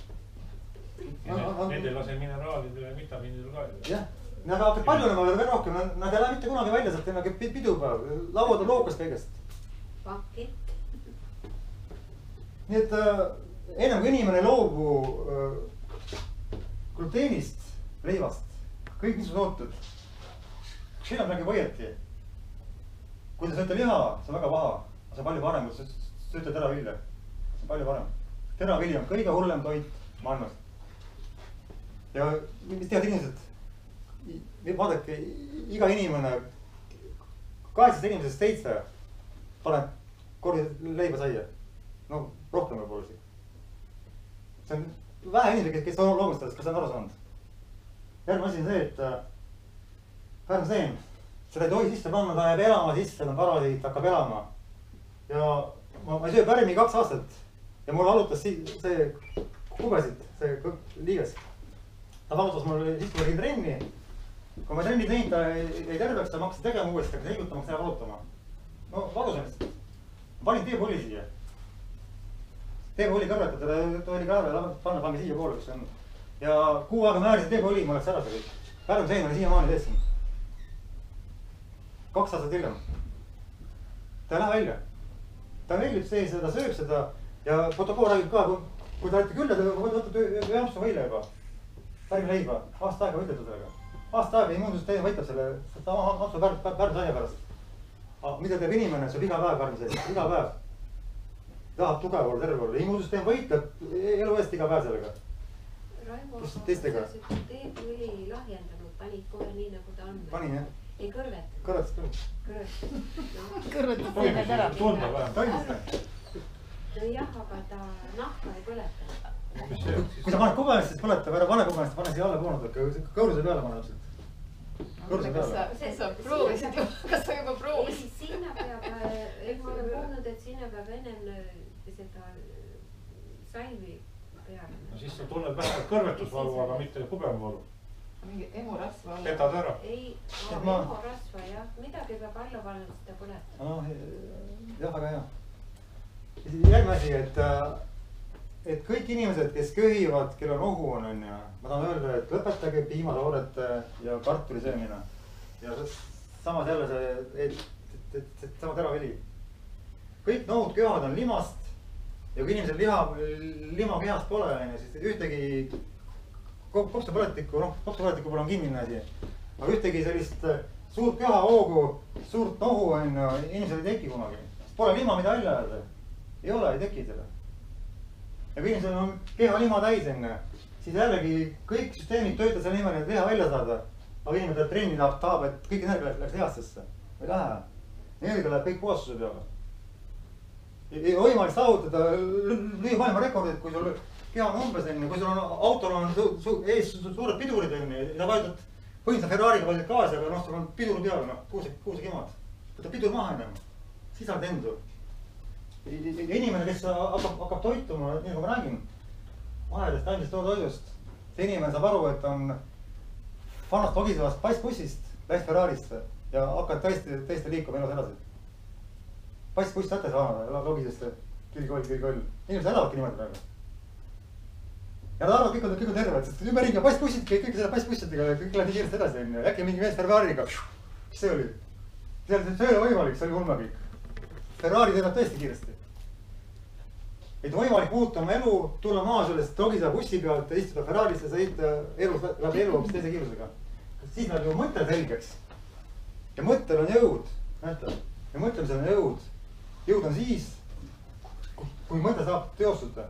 Nende lase mineraalidele ja vitamiinidele ka. Jah, nad hakkavad paljunema veel rohkem, nad ei lähe mitte kunagi välja, sealt enne pidupäev, lauad on lookas kõigest. Pakett. Nii et ennem kui inimene loobu gluteenist, leivast, kõik mis on tootud, siin on midagi võieti. Kui te sööte liha, see on väga paha, see on palju parem, kui sööte teravilja. See on palju parem. Teravili on kõige hullem toit maailmas. Ja mis teavad inimesed, vaadake, iga inimene, 8 inimesest 7 paneb kordi leiba saia. No rohkem võib-olla isegi. See on vähe inimesi, kes on loomustades, kes on aru saanud. Järgmine asi on see, et pärmseen, seda ei tohi sisse panna, ta jääb elama sisse, ta on parasiit, hakkab elama. Ja ma ei söö pärmi 2 aastat ja mul alutas see kubesid, see liiges. Ta valutas mul siis, kui ma tegin trenni. Kui ma trenni teinud, ta ei terveks, ta maksis tegema uuesti, aga heiguta maksis ära valutama. No valusamist. Ma panin teepulli siia. Teepulli kõrvetada, ta oli ka ära, pange siia poole, kus on. Ja 6 aega määrisin teepulli, ma läks ära see kõik. Pärmseen oli siiamaani teessin. 2 aastat hiljem. Ta ei lähe välja. Ta veelib sees, ta sööb seda ja protokool räägib ka, kui ta olete külla, ta võtab ühe ampsu võile juba. Pärmileiba, aasta aega võitlete sellega. Aasta aega immuunsusteine võitleb selle ampsu pärmsaia pärast. Mida teeb inimene, sööb iga päev pärmsaia, iga päev. Tahab tugev olla, terve olla. Immuunsusteine võitleb elu eest iga päev sellega. Raimo, sa teepulli lahjendanud, panid kohe nii nagu ta on. Panin jah. Ei kõrvetud. Kõrvetas küll. Kõrvetas teine ära. Toimis see. No jah, aga ta nahka ei põleta. Kui sa paned kubenest, siis põletab ära, pane kubenest, pane siia alla poolnud, kõõruse peale pane täpselt. Kõõruse peale. Kas sa proovisid ju? Kas sa juba proovisid? Ei, sinna peab, ma olen kuulnud, et sinna peab ennem seda salvi peale. No siis sa tunned vähe kõrvetusvalu, aga mitte kubemavalu. Mingi emurasva alla. Petad ära. Ei, emurasva jah, midagi peab alla pannud, seda põletab. Jah, väga hea. Järgmine asi, et kõik inimesed, kes köhivad, kellel on ohu on, ma tahan öelda, et lõpetage piimasoorete ja kartuli söömine. Ja samas jälle see, sama teravili. Kõik nohud köhad on limast ja kui inimesel lima kehast pole, siis ühtegi kopsupõletikku, kopsupõletikku pole on kinnine asi. Aga ühtegi sellist suurt köhahoogu, suurt nohu on, inimesel ei teki kunagi. Pole lima, mida välja ajada. Ei ole, ei teki selle. Ja kui inimesel on keha lima täis enne, siis jällegi kõik süsteemid töötavad selle nimel, et liha välja saada. Aga inimene trenni tahab, et kõik energia läks lihastesse. Ei lähe. Energia läheb kõik puhastuse peale. Ei võimalik saavutada lühi maailma rekordit, kui sul keha on umbes enne, kui sul on autol on ees suured pidurid enne. Ja vajutad põhimõtteliselt Ferrari'ga vajutad gaasi, aga sul on piduri peal, kuuse kimad. Võta pidur maha ennem. sisarendu. Inimene, kes hakkab toituma, nii nagu ma räägin, mahedast, taimsest toidust, see inimene saab aru, et on vanast logisevast passbussist läks Ferrarisse ja hakkad tõesti liikuma elus edasi. Passbuss sätte saanud, logisest külgkoll. Inimesed elavadki niimoodi praegu. Ja nad arvavad, kõik on terved, sest ümberringi passbussid, kõik selle passbussidega, kõik läheb nii kiiresti edasi. Äkki mingi mees Ferrariga, mis see oli? See ei ole võimalik, see oli ulme kõik. Ferrari teevad tõesti kiiresti. Et võimalik muuta oma elu, tulla maa sellest logiseva bussi pealt ja istuda Ferrarisse ja sõita läbi elu hoopis teise kiirusega. Siis läheb ju mõte selgeks. Ja mõttel on jõud. Näete? Ja mõtlemisel on jõud. Jõud on siis, kui mõte saab teostuda.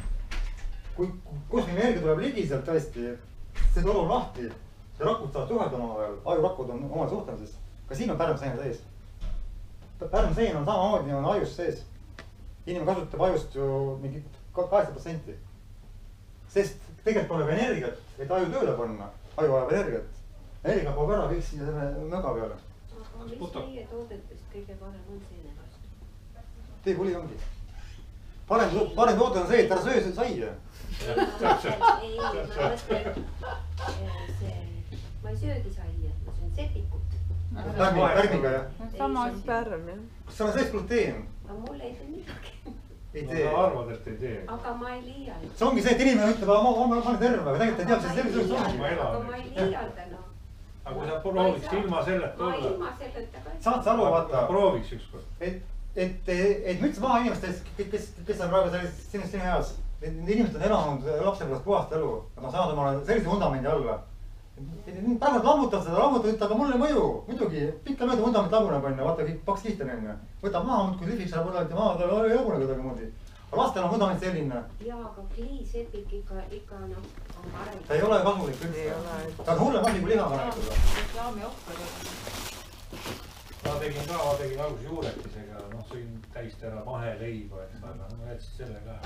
Kus energia tuleb ligi sealt tõesti, see toru on lahti. Ja rakud saavad suhelda omavahel. Ajurakud on omal suhtlemises. Ka siin on pärmseene sees. Pärmseen on samamoodi, on ajus sees. Inimene kasutab ajust ju mingi 8%. Sest tegelikult pole energiat, et aju tööle panna. Aju vajab energiat. Energia kaob ära kõik siia selle möga peale. Mis meie toodetest kõige parem on seene vastu? Teekuli ongi. Parem toote on see, et ära söö saia. Ei, ma mõtlen, ma ei söögi saia, ma söön sepikut. Pärmiga jah? Sama pärm jah. Kas seal on sees gluteen? Aga mulle ei tee midagi. Ei tee. Sa arvad, et ei tee. Aga ma ei liialda. See ongi see, et inimene ütleb, ma olen terve, aga tegelikult ei tea, mis see tervis on. Aga ma ei liialda noh. Aga kui sa prooviks ilma selleta Ma olla. ilma selleta ka. Saad sa aru, vaata. Prooviks ükskord. Et müts maha inimestest, kes on praegu sinu heas. Inimesed on elanud lapsepõlvest puhast elu. Nad saavad omale sellise vundamendi alla. Praegu lammutad seda, aga mulle ei mõju. Muidugi, pikka mööda vundament laguneb on, vaata kõik paks kiht on enne. Võtab maha, kui lihviks ära vundamenti maha, ta ei lagune kuidagi moodi. Aga lastel on vundament selline. Jaa, aga kliisepik ikka noh, on parem. Ta ei ole kasulik üldse. Ta on hullem asi kui liha vanetada. Reklaami ohver. Ma tegin algus juuretisega, noh, sõin täistera maheleiba, aga ma jätsin selle ka.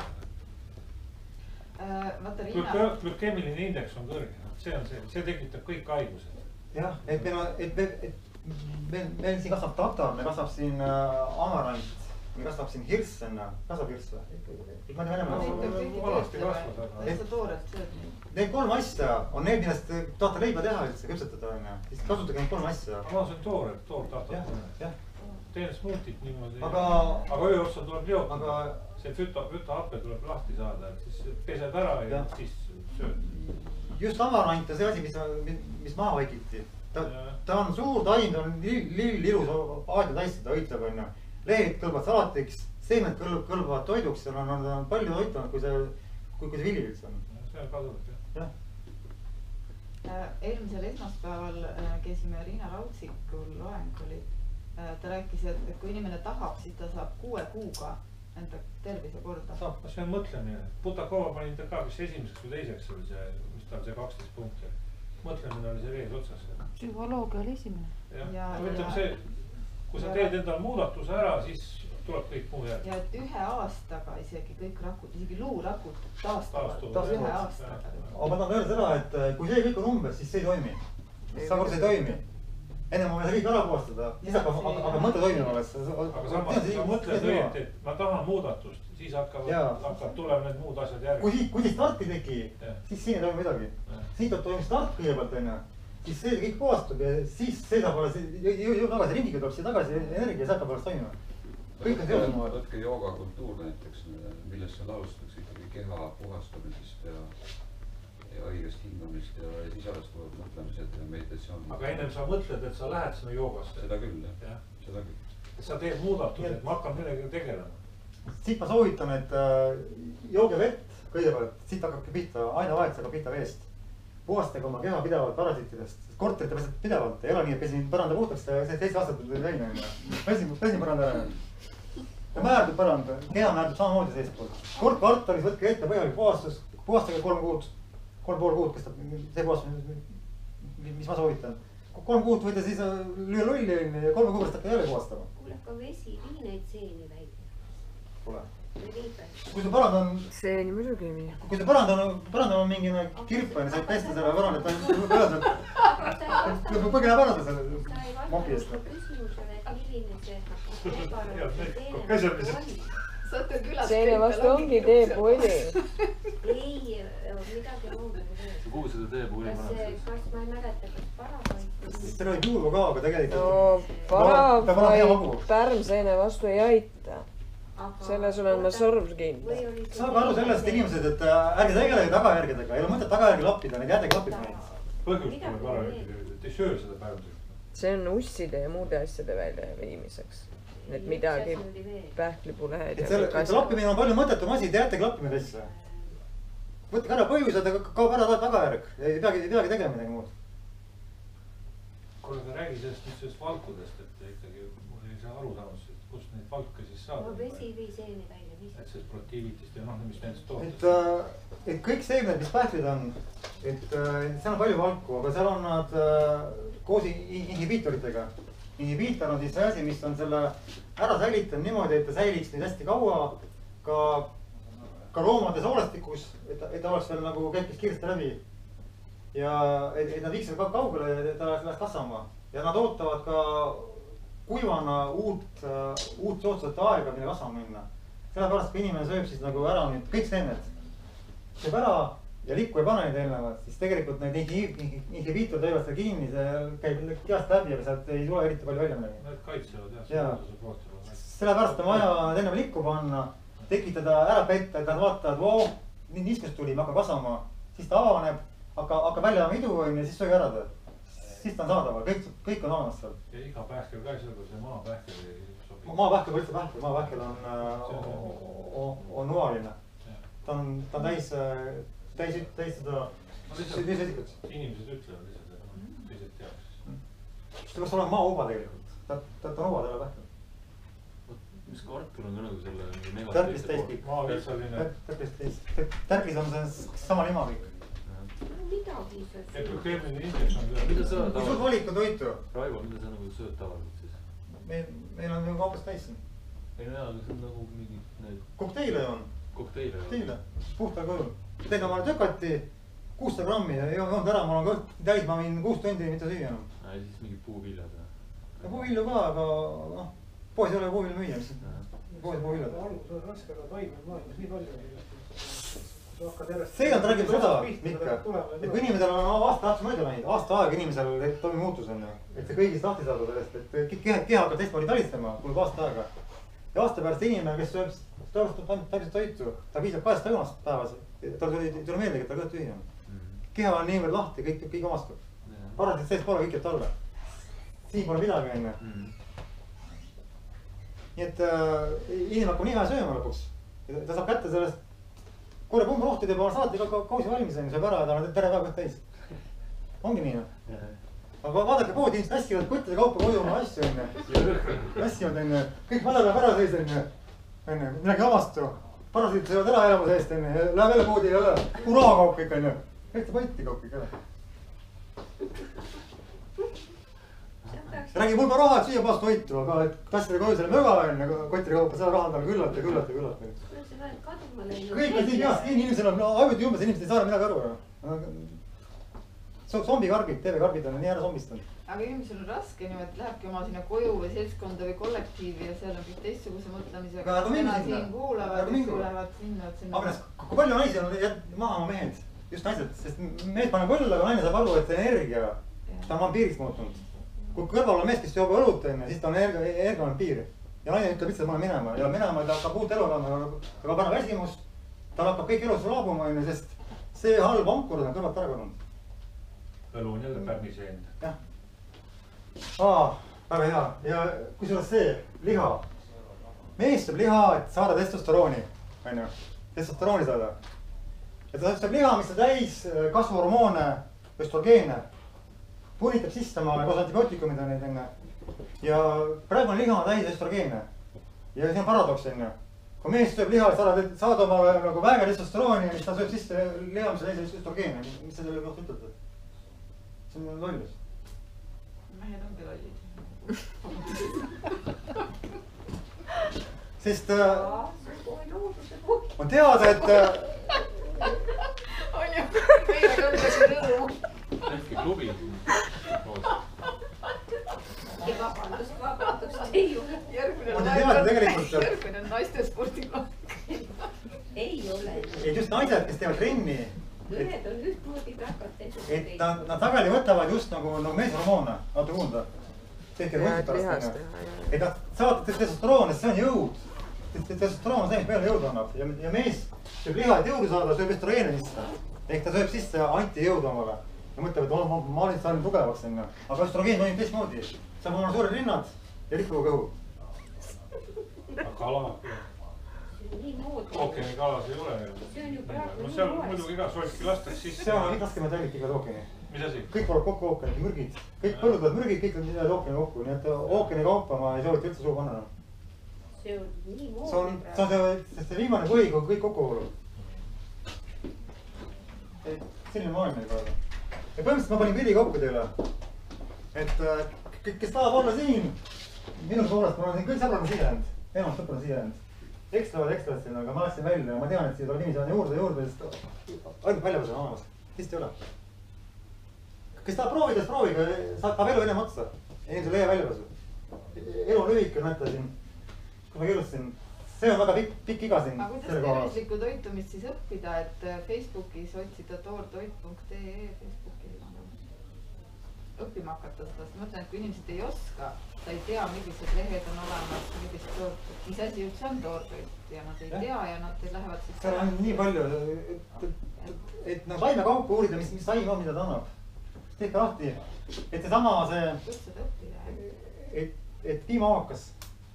Vaata Riina. Glükeemiline indeks on kõrge, see tekitab kõik haigused. Jah, et meil siin kasvab tata, meil kasvab siin amarant, meil kasvab siin hirssen, kasvab hirss või? Ma tean enam. Täitsa toorelt sööd neid. Need 3 asja on need, millest tahta leiba teha üldse, küpsetada on. Siis kasutage need 3 asja. Ma olen toor tahta. Teen smuutit niimoodi. Aga öö otsa tuleb liota. See fütahappe tuleb lahti saada, et siis pesed ära ja siis sööd. Just amarant on see asi, mis maha vaikiti. Ta on suur taim, ta on ilus, aega täis seda õitleb on. Lehed kõlbavad salatiks, seemed kõlbavad toiduks, seal on palju toitanud, kui see villi üldse on. See on kasulik jah. Eelmisel esmaspäeval käisime Riina Raudsikul loengul. Ta rääkis, et kui inimene tahab, siis ta saab 6 kuuga enda tervise korda. Saab, see on mõtlemine. Putakova panin ta ka, mis esimeseks või teiseks oli see, mis ta on see 12 punkti. Mõtlemine oli see vees otsas. Psühholoogia oli esimene. Ütleme see, kui sa teed endal muudatuse ära, siis tuleb kõik muu järgi. Ja et 1 aastaga isegi kõik rakud, isegi luurakud taastavad 1 aastaga. Aga ma tahan öelda seda, et kui see kõik on umbes, siis see ei toimi. Saakord see ei toimi. Enne ma võin see kõik ära puhastada, siis hakkab mõte toimima alles. Aga samas, sa mõtled õieti, et ma tahan muudatust, siis hakkab tulema need muud asjad järgi. Kui siis start ei teki, siis siin ei toimi midagi. Siin toimub start kõigepealt enne, siis see kõik puhastub ja siis see saab alles, jõud tagasi ringiga tuleb siia tagasi energia, see hakkab alles toimima. Kõik on seotud. Võtke joogakultuur näiteks, millest seal alustatakse ikkagi keha puhastamisest ja õigest hingamist ja siis alles tulevad mõtlemised ja meditatsioon. Aga ennem sa mõtled, et sa lähed sinna joogasse. Seda küll, jah. Seda küll. Et sa teed muudatuse, et ma hakkan millega tegelema. Siit ma soovitan, et jooge vett kõigepealt, siit hakkabki pihta, aina vahetus hakkab pihta veest. Puhastage oma keha pidevalt parasiitidest. Korterite pesed pidevalt, ei ole nii, et pesin põranda puhtaks, 7 aastat vein on. Pesin põranda ära. Ja määrdub põranda, keha määrdub samamoodi seestpoolt. Kvartalis võtke ette põhjalik puhastus, puhastage 3 kuud. 3,5 kuud kestab see puhastus, mis ma soovitan. 3 kuud võite siis lüüa lulli ja 3 kuud pärast hakka jälle puhastama. Kuule, ka vesi, vii neid seeni välja. Pole. kui see põrand on. seeni muidugi ei vii. kui see põrand on mingi kirp on, saab pesta selle põranda, et ta on põgeneb ära selle mopi eest. milline see saate külas seene vastu ongi teepuoli. ei, midagi muud nagu teed. Kuhu seda teepuuli pannakse? Kas ma ei mäleta, kas Paraguay? Seal oli juurva ka, aga tegelikult. No Paraguay pärmseene vastu ei aita. Selles olen ma sorms kinni. Saab aru sellest inimesed, et ärge tegelege tagajärgedega. Ei ole mõtet tagajärgi lappida, need jäädegi lappida neid. Põhjus pole paragrahvi, et ei söö seda pärmseks. See on usside ja muude asjade väljaviimiseks. Et midagi pähklipulehed ja kõik asjad. Lappimine on palju mõttetum asi, te jäätegi lappimine asja. Võtke ära põhjused, aga kaob ära tagajärg. Ei peagi tegema midagi muud. Kuule, aga räägi sellest valkudest, et ikkagi mul ei saa aru saanud, kust neid valke siis saada. Vesi või seeni välja, mis? Et sellest proteiivitist ja mis nendest tootest. Et kõik seemned, mis pähklid on, et seal on palju valku, aga seal on nad koos inhibiitoritega. Inhibiitor on siis see asi, mis on selle ära säilitanud niimoodi, et ta säiliks nüüd hästi kaua ka loomade soolestikus, et ta oleks veel nagu käibkis kiiresti läbi. Ja et nad viiksid ka kaugele, et ta läheks kasvama. Ja nad ootavad ka kuivana uut soodsat aega, mille kasvama minna. Sellepärast, kui inimene sööb siis nagu ära nüüd kõik seemned. Sööb ära ja likku ei pane neid eelnevad, siis tegelikult need inhibiitorid hoiavad seal kinni, see käib kehast läbi, aga sealt ei tule eriti palju välja midagi. Need kaitsevad jah. Sellepärast on vaja enne likku panna, tekitada ära petta, et nad vaatavad, voo, niiskust tuli, hakka kasvama, siis ta avaneb, hakka välja idu ja siis sööge ära ta. Siis ta on saadaval, kõik on olemas seal. Ja iga pähkel ka seal, kui see maapähkel ei sobi. Maapähkel pole üldse pähkel, maapähkel on nualine. Ta on täis seda süsikat. Inimesed ütlevad lihtsalt, et teised teaks. See peaks olema maauba tegelikult. Ta on uba talle pähkel. Mis kartul on ka nagu selle tärklis täiskik. Tärklis on see sama lima kõik. Midagi see. Mida sa tavaliselt? Sul valikud toitu. Raivo, mida sa nagu sööd tavaliselt siis? Meil on ju kaupast täis siin. Ei no jaa, aga see on nagu mingi need... Kokteile on. Kokteile? Puhtal kujul. Teed omale tökati 600 grammi ja joonud ära, ma olen ka täis, ma võin 6 tundi mitte süüa enam. Ja siis mingi puuviljad. Puuvilju ka, aga poes ei ole puuvilju müüa. Poes puuviljad. Algus on raske, aga toimub maailmas nii palju. Seegalt räägib seda, Mikka, et kui inimesel on aasta mööda läinud, aasta aega inimesel toimub muutus on ju. Et see kõigist lahti saada sellest, et keha hakkab teistmoodi talistama, kulub aasta aega. Ja aasta pärast inimene, kes sööb täpselt toitu, ta piisab 200 õunast päevas. Tal tuli meeldegi, et ta kõht tühi on. Keha on niivõrd lahti, kõik omastub. Paratit sees pole, kõik jääb talle. Siin pole midagi enne. Nii et inimene hakkab nii vähe sööma lõpuks. Ta saab kätte sellest korra pumbarohti teeb oma saati kausi valmis on, sööb ära ja ta on tere päev kõht täis. Ongi nii. Aga vaadake poodi, inimesed hästivad kottide kaupa koju oma asju enne. Hästivad enne, kõik madalab ära sees enne. Midagi omastu. Parasiid söövad ära elamu seest enne ja läheb jälle poodi ja jälle hurraa kaup kõik enne. Hästi potti kaup kõik jälle. Räägi mul ka raha, et süüa paas toitu, aga et tassida koju selle möga enne kottide kaupa, seda raha on tal küllalt. Kõik on siin peast kinni, inimesel on ajuti umbes, inimesed ei saa midagi aru. Zombikarbid, TV-karbid on nii ära zombistanud. Aga inimesel on raske niimoodi, lähebki oma sinna koju või seltskonda või kollektiivi ja seal on kõik teistsuguse mõtlemisega. Aga mingi siin kuulavad, kes tulevad sinna. Aga kui palju naisi on maha oma mehed, just naised, sest mees paneb õlle, aga naine saab aru, et see energia, ta on vampiiriks muutunud. Kui kõrval on mees, kes joob õlut enne, siis ta on energia vampiir. Ja naine ütleb lihtsalt, ma olen minema ja minema ta hakkab uut elu olema, ta kaob ära väsimus, tal hakkab kõik elus laabuma, sest see halb ankur on kõrvalt ära kadunud. Õlu on jälle pärmiseend. Jah. Väga hea. Ja kusjuures see liha. Mees sööb liha, et saada testosterooni. Testosterooni saada. Ja ta sööb liha, mis on täis kasvuhormoone, östrogeene. Punitab sisse omale koos antibiootikumid on neid enne. Ja praegu on liha täis östrogeene. Ja see on paradoks enne. Kui mees sööb liha, et saada omale nagu väega testosterooni, siis ta sööb sisse liha, mis on täis östrogeene. Mis sa selle kohta ütlete? See on lollus. Mehed ongi lollid. Sest on teada, et on ju, meile kõndagi rõõmu. Tehki klubi. Vabandust. teavad tegelikult. Jürgen on naiste spordikohk. Ei ole. Et just naised, kes teevad trenni. Ühed on ühtmoodi prakad, teised. Et nad sageli võtavad just nagu meeshormoone. Vaata kuulda. Tehke võtsid pärast. Et nad saavad testosterooni, see on jõud. Testosteroon on see, mis meile jõudu annab. Ja mees sööb liha, et jõudu saada, sööb östrogeeni sisse. Ehk ta sööb sisse antijõudu omale. Ja mõtleb, et ma olin saanud tugevaks enne. Aga östrogeen toimib teistmoodi. Saab omale suured rinnad ja rikkuva kõhu. Aga kala? Nii moodi. Ookeani kalas ei ole. See on ju praegu nii seal muidugi iga solki lastakse sisse. See on kõik laskeme täilik iga ookeani. Mis asi? Kõik tuleb kokku ookeani, mürgid. Kõik põlluvad mürgid, kõik on jääd ookeani kokku. Nii et ookeani kaupa ma ei soovita üldse suu panna. See on nii moodi praegu. See on see viimane põhi, kui kõik kokku kuulub. Selline maailm meil praegu. Ja põhimõtteliselt ma panin pildi kokku teile. Et kes tahab olla siin, minu poolest ma olen siin kõik sõbrana siia jäänud. Enam sõbrana siia jäänud. Ekstravad siin, aga ma läksin välja ja ma tean, et siia tuleb inimesi juurde, sest ainult väljapääs on olemas. Teist ei ole. Kes tahab proovida, siis prooviga, saab elu enam otsa. Inimesel leia väljapääsu. Elu on lühike, näete siin, kui ma kirjutasin. See on väga pikk iga siin. Aga kuidas tervislikku toitumist siis õppida, et Facebookis otsida toortoit.ee Facebookil õppima hakata seda, sest ma mõtlen, et kui inimesed ei oska, ta ei tea, millised lehed on olemas, millised toortoit, mis asi üldse on toortoit ja nad ei tea ja nad lähevad siis... Seal on nii palju, et taimekaupa uurida, mis taim on, mida ta annab. Tehke lahti, et seesama see... Kus seda õppida? Et piimahaakas.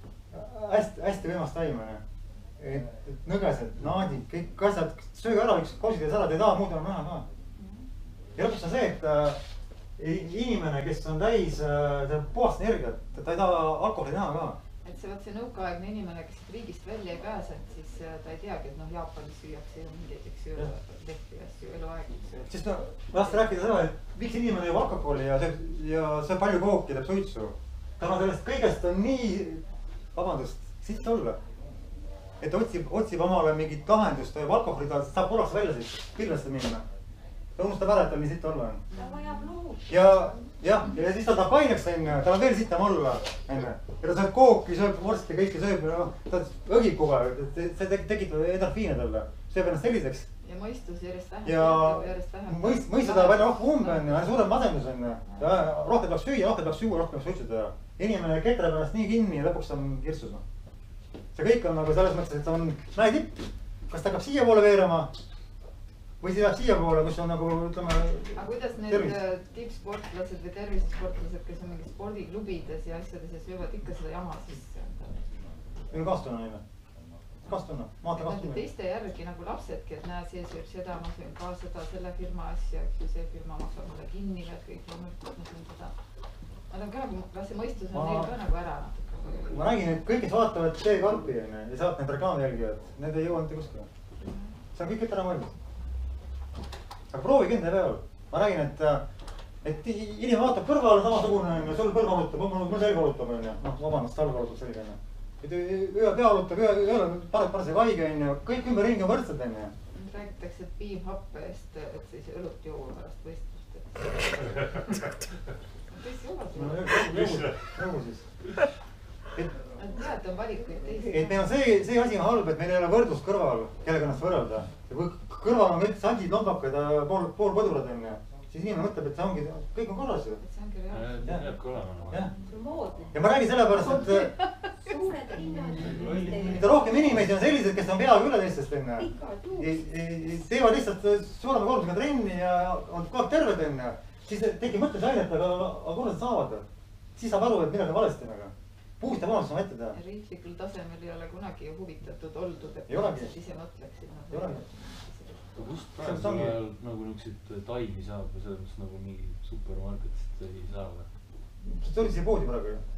Hästi võimast taime. Et nõgesed, naadid, kõik asjad, sööge ära, üks kausid ja salad ei taha, muud on näha ka. Ja lõpuks on see, et inimene, kes on täis puhast energiat, ta ei taha alkoholi näha ka. Et see nõukaaegne inimene, kes riigist välja ei pääse, siis ta ei teagi, et Jaapanis süüakse ju mingeid, eks ju, lehti asju eluaeg. Sest ma tahtsin rääkida seda, et miks inimene joob alkoholi ja sööb palju kooki ja teeb suitsu. Täna sellest kõigest on nii... Vabandust, siit olla. Et otsib omale mingit lahendust, alkoholi ta saab korraks välja siit, pilvesse minna. Ta unustab ära, et tal nii siit olla on. Ta vajab lood. Ja siis ta tahab kaineks enne, tal on veel sitam olla enne. Ja ta sööb kooki, sööb vorsti, kõike sööb, ta õgib kogu aeg, see tekitab endorfiine talle. Sööb ennast selliseks. Ja mõistus järjest vähem. Ja mõistus ta välja rohkem umbe on ja suurem masendus on. Rohkem peaks süüa, rohkem peaks juua, rohkem peaks suitsuda. Inimene ketreb ennast nii kinni ja lõpuks on kirsus. See kõik on nagu selles mõttes, et see on mäetipp. Kas ta hakkab siia poole veerema või see läheb siia poole, kus on nagu, ütleme... Aga kuidas need tippsportlased või tervisesportlased, kes on mingi spordiklubides ja asjades ja söövad ikka seda jama sisse? Meil on kaastunna neile. Kaastunna, maata kaastunna. Teiste järgi nagu lapsedki, et näe, see sööb seda, ma söön ka seda, selle firma asja, eks ju, see firma maksab mulle kinni, et kõik loomulikult ma söön seda. Nad on ka nagu, kas see mõistus on neil ka nagu ära natuke? Ma räägin, et kõik, kes vaatavad T-karpi ja saavad need reklaami jälgivad, need ei jõua mitte kuskile. See on kõik ära mõeldud. Aga proovige enda peal. Ma räägin, et inimene vaatab kõrval samasugune, sul põlv valutab, mul selg valutab, vabandust, talv valutab selge. Ühe pea valutab, ühe parasjagu haige, kõik ümber ringi on võrdsed. Räägitakse, et piimhappe eest, et siis õlut juua pärast võistlust. Nagu siis. Et tead, on valikuid teisi. Et meil on see asi on halb, et meil ei ole võrdlust kõrval, kellega ennast võrrelda. Ja kui kõrval on kõik sandid, lombakad ja pool põdurad enne, siis inimene mõtleb, et see ongi, kõik on korras ju. Et see ongi reaalselt. Jääbki olema. Ja ma räägin sellepärast, et mida rohkem inimesi on sellised, kes on peaaegu üle teistest enne. Teevad lihtsalt suurema kordusega trenni ja on kogu aeg terved enne. Siis tekib mõtlemisainet, aga kuidas saavad? Siis saab aru, et midagi on valesti ennega. Puust ja vanast on ette teha. Riiklikul tasemel ei ole kunagi huvitatud oldud, et inimesed ise mõtleksid. Ei olegi. Kust praegu ajal nagu niisuguseid taimi saab või selles mõttes nagu mingi supermarketist ei saa või? See oli siia poodi praegu ju.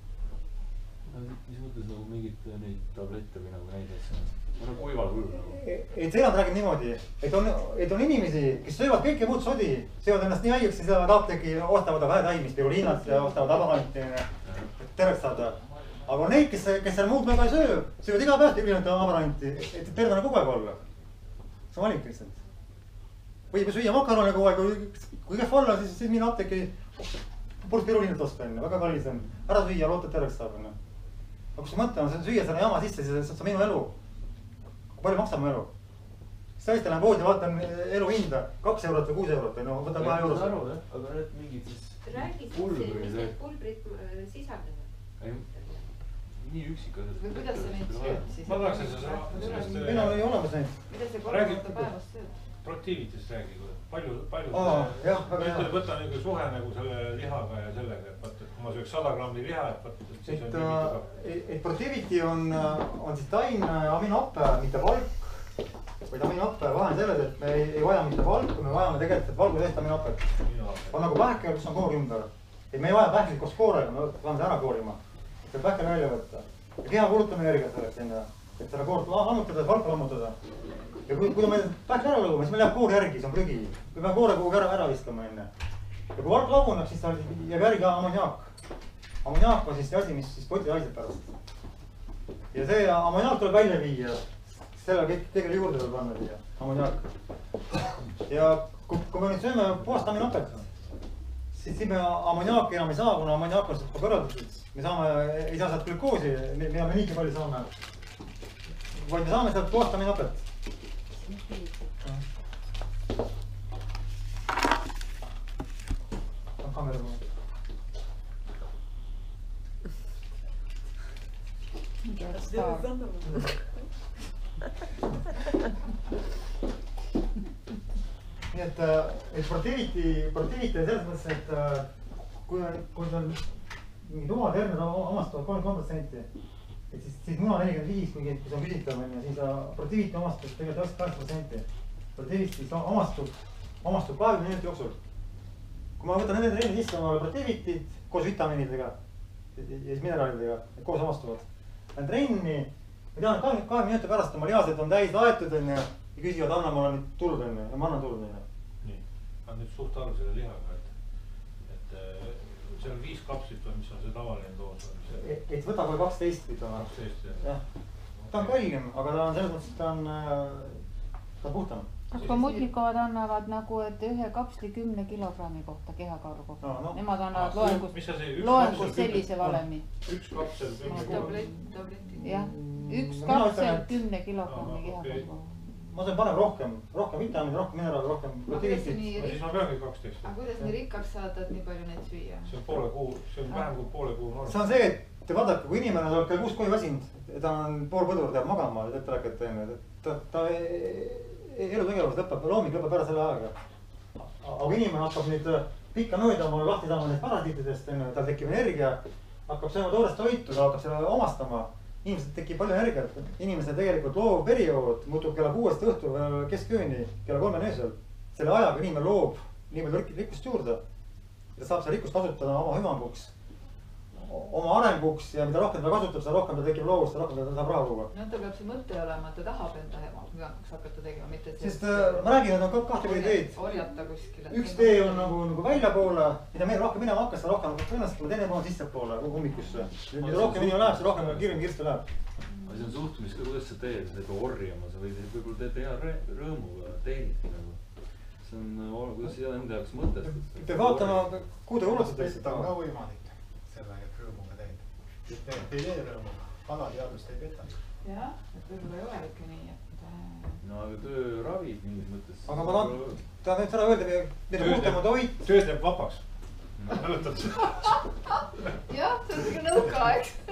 Mis mõttes nagu mingit neid tablette või nagu neid asja? On nagu kuival kujul nagu. Et see enam räägib niimoodi, et on inimesi, kes söövad kõike muud sodi, söövad ennast nii haigeks, siis lähevad apteeki, ostavad vähe taimist, spiruliinat ja ostavad amaranti, terveks saada. Aga on neid, kes seal muud väga ei söö, söövad iga päev spiruliinat ja amaranti, et tervena kogu aeg olla. See on valik lihtsalt. Võib süüa makarone kogu aeg, kui kehv olla, siis minna apteeki, pool spiruliinat osta enne, väga kallis on. Ära süüa, loota, et terveks saab enne. aga kui sa mõtled, sa süüa selle jama sisse, siis see on minu elu. Kui palju maksab mu elu? Siis tõesti lähen poodi, vaatan elu hinda 2 eurot või 6 eurot, no võtan 2 eurot. aru, aga need mingid siis pulbrid, mis need pulbrid sisaldavad? Nii üksikasjad. Või kuidas sa neid sööd siis? Ma tahaks, et sa sellest... Meil on ju olemas neid. Mida see 3 korda päevas sööd? Protiivitest räägi, palju võta niisugune suhe nagu selle lihaga ja sellega, et vaata, et kui ma sööks 100 grammi liha, et vaata, et siis on nii mitu kappi. Et protiiviti on siis taim aminohappe, mitte valk. Vaid aminohappe vahe on selles, et me ei vaja mitte valku, me vajame tegelikult, et valgu tõesti aminohappet. On nagu pähkel, kus on koor ümber. Et me ei vaja pähklit koos koorega, me vaame see ära koorima. Et pähkel välja võtta. Ja keha kulutab energiat selleks enne, et selle koort lammutada, et valka lammutada. Ja kui me pähkel ära lõgume, siis meil läheb koor järgi, see on prügi. Kui me koore kuhugi ära viskama enne. Ja kui valk laguneb, siis ta jääb järgi ammoniaak. Ammoniaak on siis see asi, mis siis poti haiseb pärast. Ja see ammoniaak tuleb välja viia. Selle kõigele juurde tuleb panna siia, ammoniaak. Ja kui me nüüd sööme puhast aminopet, siis me ammoniaaki enam ei saa, kuna ammoniaak on seda kõrvaldatud. Me ei saa sealt glükoosi, mida me niigi palju saame. Vaid me saame sealt puhast aminopet. Kaamera poole. Nii et protiiviti selles mõttes, et kui on mingid omad herned omastavad 33%, et siis muna 45, kui see on küsitav, siis protiiviti omastub tegelikult 8%. Protiiviti omastub 20 minuti jooksul. Kui ma võtan nende treenid sisse omale protiivitit koos vitamiinidega ja siis mineraalidega, et koos omastuvad. Lähen trenni, ma tean, et 20 minuti pärast on lihased on täis laetud ja küsivad, anna mulle nüüd tuld ja ma annan tuld. Nii, on nüüd suht aru selle lihaga, et see on 5 kapslit või mis on see tavaline doos? Et võta kohe 12 ütlema. 12, jah. Ta on kallim, aga ta on selles mõttes, et ta on puhtam. Aga Mutnikovad annavad nagu, et 1 kapsli 10 kilogrammi kohta kehakarvu kohta. Nemad annavad loengus sellise valemi. 1 kapsel 10 kilogrammi. Jah, 1 kapsel 10 kilogrammi kehakarvu. Ma saan panema rohkem vitamiini, rohkem mineraali, rohkem protiivitit. Siis ma peangi 12. Aga kuidas nii rikkaks saada, et nii palju neid süüa? See on poole kuu, see on vähem kui poole kuu norm. See on see, et te vaadake, kui inimene tuleb kell 6 koju väsinud, ta on pool põdur, teab magama, etteläket teeme. Ta elutegevus lõpeb, looming lõpeb ära selle ajaga. Aga inimene hakkab nüüd pikka mööda omale lahti saama neist parasiitidest, tal tekib energia, hakkab sööma toorest toitu, ta hakkab selle omastama. Inimesed tekib palju energiat, inimese tegelikult loov periood muutub kella 6 õhtul keskööni, kella 3 öösel. Selle ajaga inimene loob nii palju rikkust juurde. Ta saab seda rikkust kasutada oma hüvanguks, oma arenguks ja mida rohkem ta kasutab, seda rohkem ta tekib loovust, seda rohkem ta saab raha luua. No ta peab see mõte olema, et ta tahab enda hüvanguks hakata tegema, mitte et sest ma räägin, et on kahte pidi teed. Orjata kuskile. Üks tee on nagu välja poole, mida meil rohkem minema hakkas, seda rohkem tõenäoliselt teine pool sisse poole hommikusse. Mida rohkem inimene läheb, seda rohkem kirjum kirstu läheb. Aga see on suhtumis ka, kuidas sa teed, sa teed orjama, sa võid võib-olla teed hea rõõmuga, teenidki nagu. See on, kuidas sa enda jaoks mõtestad? Te vaatama, kuhu te ulatusite? Ta on ka võimalik selle, et rõõmuga teed. Ei tee rõõmuga, alateadust ei peta. Jah, et võib-olla ei ole ikka nii, et... No aga töö ravib mingis mõttes. Aga ma tahan nüüd seda öelda, mida puhtama toit... Töö teeb vapaks. Mäletad seda? Jah, see on siuke nõuka,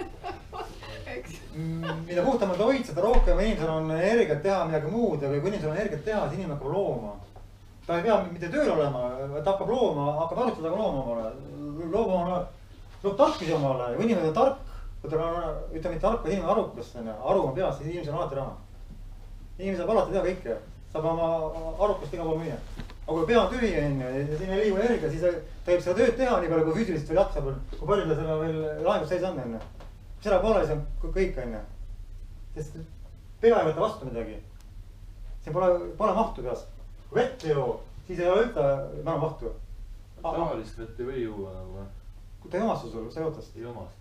eks. Mida puhtama toit, seda rohkem inimesel on energiat teha midagi muud ja kui inimesel on energiat teha, siis inimene hakkab looma. Ta ei pea mitte tööl olema, ta hakkab looma, hakkab arutada ka looma omale. Loob tarkusi omale, kui inimene on tark, ütleme mitte tark, vaid inimene arukas, aru oma peas, siis inimesel on alati raha. Inimene saab alati teha kõike, saab oma arukust iga pool müüa. Aga kui pea on tühi ja siin ei liigu energia, siis ta võib seda tööd teha nii palju, kui füüsilist veel jaksab, kui palju ta selle veel laengus seis on enne. Kui seda pole, siis on kõik enne. Sest pea ei võta vastu midagi. See pole mahtu peas. Kui vett ei joo, siis ei ole üldse enam mahtu. Tavalist vett ei või juua nagu või? Kui ta ei omasta sul, sa ei ootast. Ei omasta.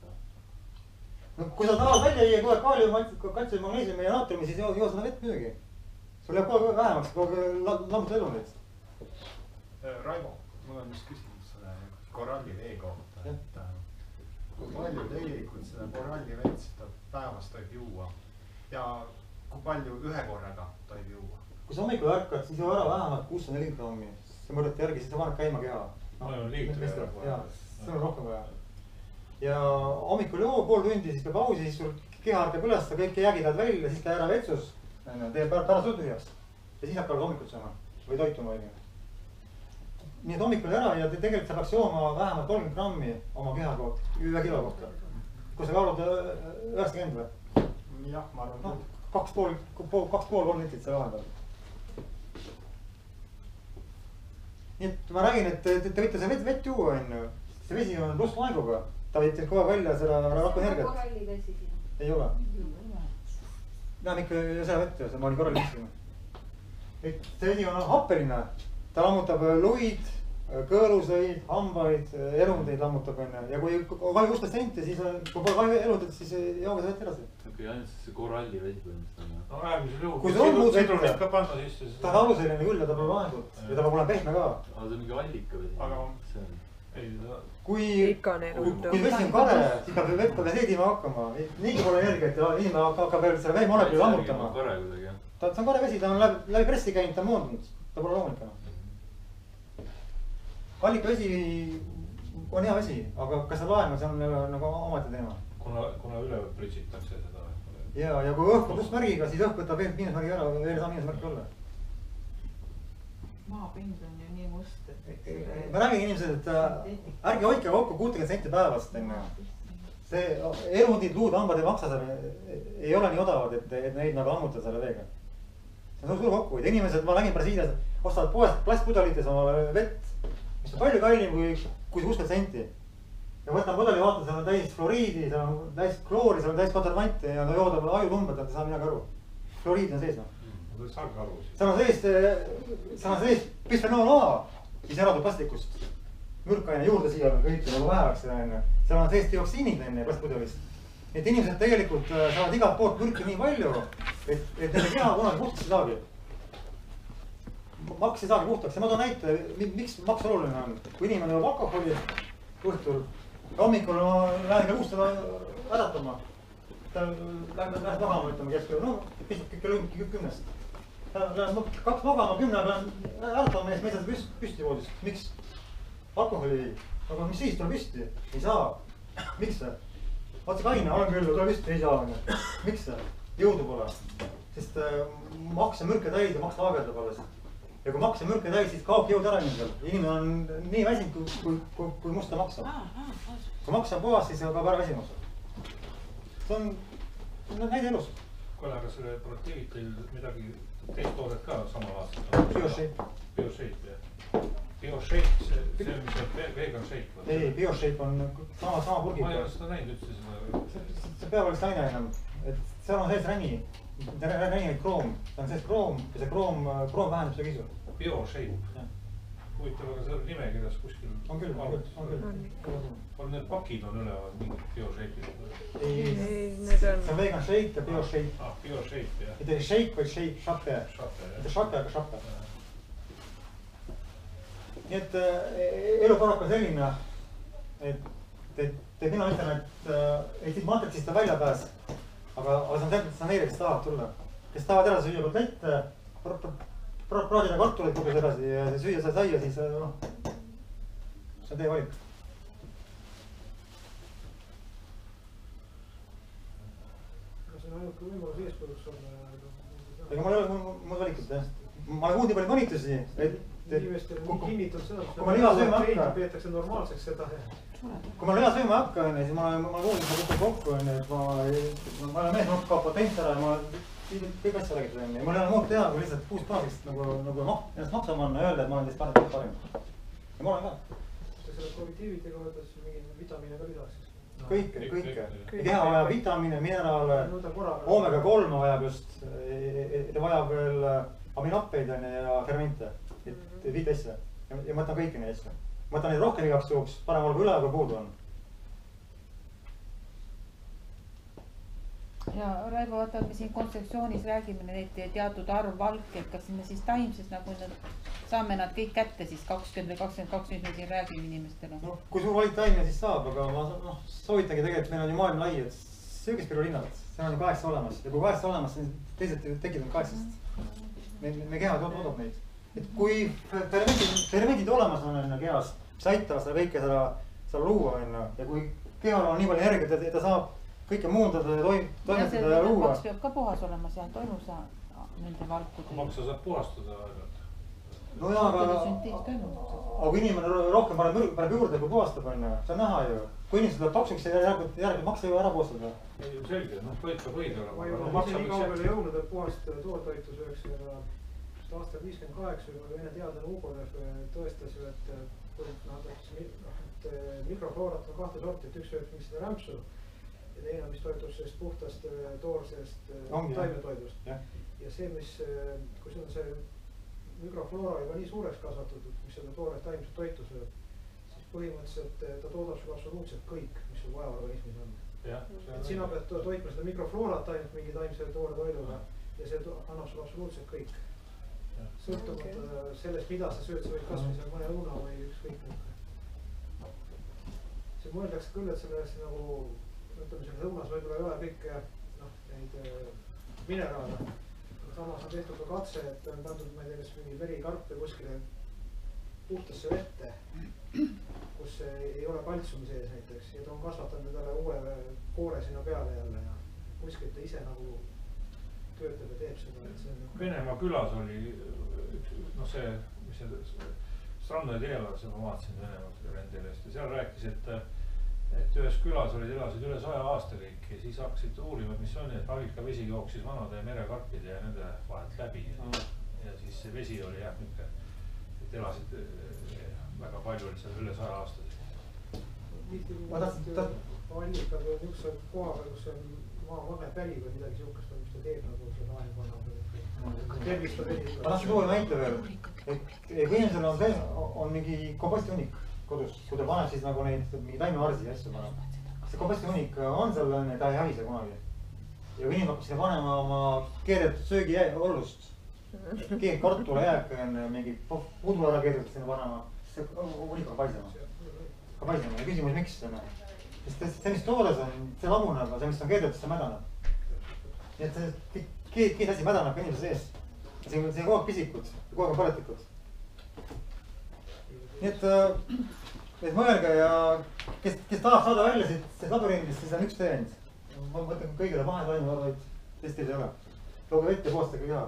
No kui sa tahad välja viia kohe kaalium, kaltsium, magneesiumi ja naatriumi, siis joo seda vett muidugi. Sul jääb kohe vähemaks, kohe lammuta elu neid. Raivo, mul on just küsimus selle koralli vee kohta, et palju tegelikult seda korallivett seda päevas tohib juua ja kui palju ühe korraga tohib juua? Kui sa hommikul ärkad, siis ju ära vähemalt 640 grammi. See mõõdeti järgi, siis sa paned käima keha. See on rohkem vaja. Ja hommikul joo pool tundi, siis peab pausi, siis sul keha ärkab üles, sa kõik jäägidad välja, siis käi ära vetsus, teeb pärast tühjaks. Ja siis hakkavad hommikul saama või toituma õige. Nii et hommikul ära ja tegelikult sa peaks jooma vähemalt 30 grammi oma keha kohta, 1 kilo kohta. Kui sa kaalud 90 või? Jah, ma arvan. 2,5 litrit see vahendab. Nii et ma räägin, et te võite see vett juua enne. See vesi on pluss laenguga. Ta võid teil kohe välja seda rakku energiat. Koralli vesi siin? Ei ole. Näeme ikka seda vett, ma olin korrali vissima. See vesi on happeline. Ta lammutab luid, kõõlusõid, hambaid, elundeid lammutab enne. Ja kui kahju 16 senti, siis kui pole kahju elundeid, siis jooga see vett edasi. Okei, ainult see koralli vesi põhimõtteliselt. No äärmisel juhul. Kui see on muud vett, ka panna sisse. ta on aluseline küll ja ta pole laengut. Ja ta peab olema pehme ka. Aga see on mingi allika vesi. Aga kui vesi on kare, siis peab vett seedima hakkama. Niigi pole energiat ja inimene hakkab veel selle veemolekuli lammutama. Ta on kare vesi, ta on läbi pressi käinud, ta on moondunud. Ta pole loomulik enam. Allika vesi on hea vesi, aga kas see laema, see on nagu omaette teema. Kuna üle pritsitakse seda. Ja kui õhk on plussmärgiga, siis õhk võtab veel miinusmärgi ära, veel saa miinusmärgi olla. Maapind on ju nii must, et... Ma räägin inimesed, et ärge hoidke kokku 60 senti päevast enne. See elundid, luud, hambad ei maksa seal, ei ole nii odavad, et neid nagu ammutada selle veega. See on suur kokkuhoid. Inimesed, ma nägin Brasiilias, ostavad poest plastpudelites oma vett, mis on palju kallim kui 60 senti. Ja võtan pudeli, vaatan, seal on täis fluoriidi, seal on täis kloori, seal on täis konservanti ja ta joodab ajutumbed, et ei saa midagi aru. Fluoriid on sees, seal on sees bisfenool A, mis eradub plastikust. Mürkaine juurde siia kõike nagu väheks ja enne. Seal on sees dioksiinid enne plastpudelist. Et inimesed tegelikult saavad igalt poolt mürki nii palju, et nende keha kunagi puhtaks ei saagi. Maks ei saagi puhtaks. Ja ma toon näite, miks maks oluline on. Kui inimene joob alkoholi õhtul, hommikul lähen kell 6 äratama. Lähen magama, ütleme keskel, pisut kell 10. Lähen 2 magama, 10 lähen äratama mees, mees on püsti voodis. Miks? Alkoholi, aga mis siis tuleb püsti? Ei saa. Miks see? Vaat see kaine, olen küll, tuleb püsti, ei saa. Miks see? Jõudu pole. Sest maks ja mürke täis ja maks laagerdab alles. Ja kui maks ja mürke täis, siis kaob jõud ära inimesel. Inimene on nii väsinud, kui musta maks on. Kui maks on puhas, siis kaob ära väsimus. See on näide elus. Kuule, aga selle proteevit teil midagi teist toodet ka samal aastal? Bioshape. Bioshape, jah. Bioshape, see on mis on vegan shake? Ei, Bioshape on sama purgid. Ma ei ole seda näinud üldse seda. See peab oleks aine enam. Seal on sees räni. Räni on kroom. See on sees kroom ja see kroom vähendab seda kisu. Bioshape. Huvitav, aga see on nimekirjas kuskil. On küll. On need pakid on üleval mingid Bioshape'id? Ei, see on vegan shake ja Bioshape. Bioshape, jah. Mitte shake, vaid shape. Mitte shape, aga shape. Nii et elu paraku on selline, et mina ütlen, et siit maatriksist on väljapääs, aga see on selline, et sa neile, kes tahavad tulla. Kes tahavad edasi süüa kotlette, praadida kartuleid kogus edasi ja süüa seda saia, siis see on teie valik. See on ainuke võimalus eeskujuks olla. Ega mul ei ole muud valikut, jah. Ma olen kuulnud nii palju monitusi, et inimestel on kinnitud seda, kui ma liha sööma hakka, peetakse normaalseks seda. Kui ma liha sööma hakka, siis ma olen kuulnud, et ma kukun kokku, et ma olen mees, ma kaob potents ära ja ma kõik asja räägitud enne. Ja mul ei ole muud teha, kui lihtsalt puust praagist nagu ennast maksama anna ja öelda, et ma olen teist parim. Ja ma olen ka. Kas te selle kollektiivide kohtas mingi vitamiine ka lisaks? Kõike. Keha vajab vitamiine, mineraale, omega 3 vajab just, ta vajab veel aminappeid ja fermente, et 5 asja. Ja ma võtan kõiki neid asju. Ma võtan neid rohkem igaks juhuks, parem olgu üle, kui puudu on. ja Raivo, vaata, me siin konstruktsioonis räägime neid teatud arv valke, et kas sinna siis taimses nagu saame nad kõik kätte siis 20 või 22, mis me siin räägime inimestele. No, kui suur valik taime siis saab, aga ma soovitangi tegelikult, meil on ju maailma lai, et söögispirulinnad, see on ju 8 olemas ja kui 8 olemas, siis teised tekitavad 8-st. Me keha toodab neid. Et kui fermendid olemas on kehas, mis aitavad seda kõike seda luua ja kui kehal on nii palju energiat, et ta saab kõike muundada ja toimetada ja luua. Maks peab ka puhas olema, seal toimub sa nende valkude. Maksa saab puhastada aeg-ajalt. No jaa, aga kui inimene rohkem paneb juurde, kui puhastab, see on näha ju. Kui inimesed tuleb toksuks ja järelikult maksa ju ära puhastada. Ei ju selge, toit peab õige olema. Ma ei ole nii kaugele jõudnud, et puhast toortoitu sööks aastal 58 või Vene teadlane Ugolev tõestas ju, et mikrofloorat on 2 sorti, et üks sööb mingit seda rämpsu ja teine, mis toetub sellest puhtast toorsest taimetoidust. Ja see, kui on see mikrofloora juba nii suureks kasvatatud, mis seda toores taimset toitu sööb, siis põhimõtteliselt ta toodab sul absoluutselt kõik, mis sul vaja organismis on. Et sina pead toitma seda mikrofloorat ainult mingi taimse toore toiduga ja see annab sul absoluutselt kõik. Sõltumata sellest, mida sa sööd, sa võid kasvõi seal mõne õuna või ükskõik nüüd. See mõeldakse küll, et selles nagu, ütleme selles õunas võib-olla ei ole kõike neid mineraale. Samas on tehtud ka katse, et on pandud, ma ei tea, kas mingi verikarpe kuskile puhtasse vette, kus ei ole paltsumi sees näiteks ja ta on kasvatanud talle uue koore sinna peale jälle ja kuskilt ta ise nagu töötab ja teeb seda. Venemaa külas oli see, mis see Strandade eelarve, ma vaatasin Venemaalt rendelest ja seal rääkis, et ühes külas elasid üle 100 aasta kõik ja siis hakkasid uurima, mis on, et Avilka vesi jooksis vanade merekarpide ja nende vahelt läbi ja siis see vesi oli jah niisugune, et elasid väga palju oli seal üle 100 aastasid. Allikad või niisuguse koha peal, kus on maamagneväli või midagi niisugust, mis ta teeb nagu seda aegkonna tervist on veidi. Ma tahtsin tuua näite veel, et kui inimesel on mingi kompostihunik kodus, kui ta paneb siis nagu neid mingi taimearsi asju paneb. See kompostihunik on seal, ta ei hävise kunagi. Ja kui inimene hakkab sinna panema oma keedetud söögi ollust, kartule jääb mingi pudru ära keedetud sinna panema, siis see hunik on paisema. Ka paisema ja küsimus miks see, mis toodes on, see laguneb, aga see, mis on keedetud, see mädaneb. Nii et see keed asi mädaneb ka inimese sees. See on kogu aeg pisikud, kogu aeg põletikud. Nii et mõelge ja kes tahab saada välja siit labürindist, siis on üks teend. Ma mõtlen kõigile mahetaime vaid testil ei ole. Looge vett ja puhastage keha.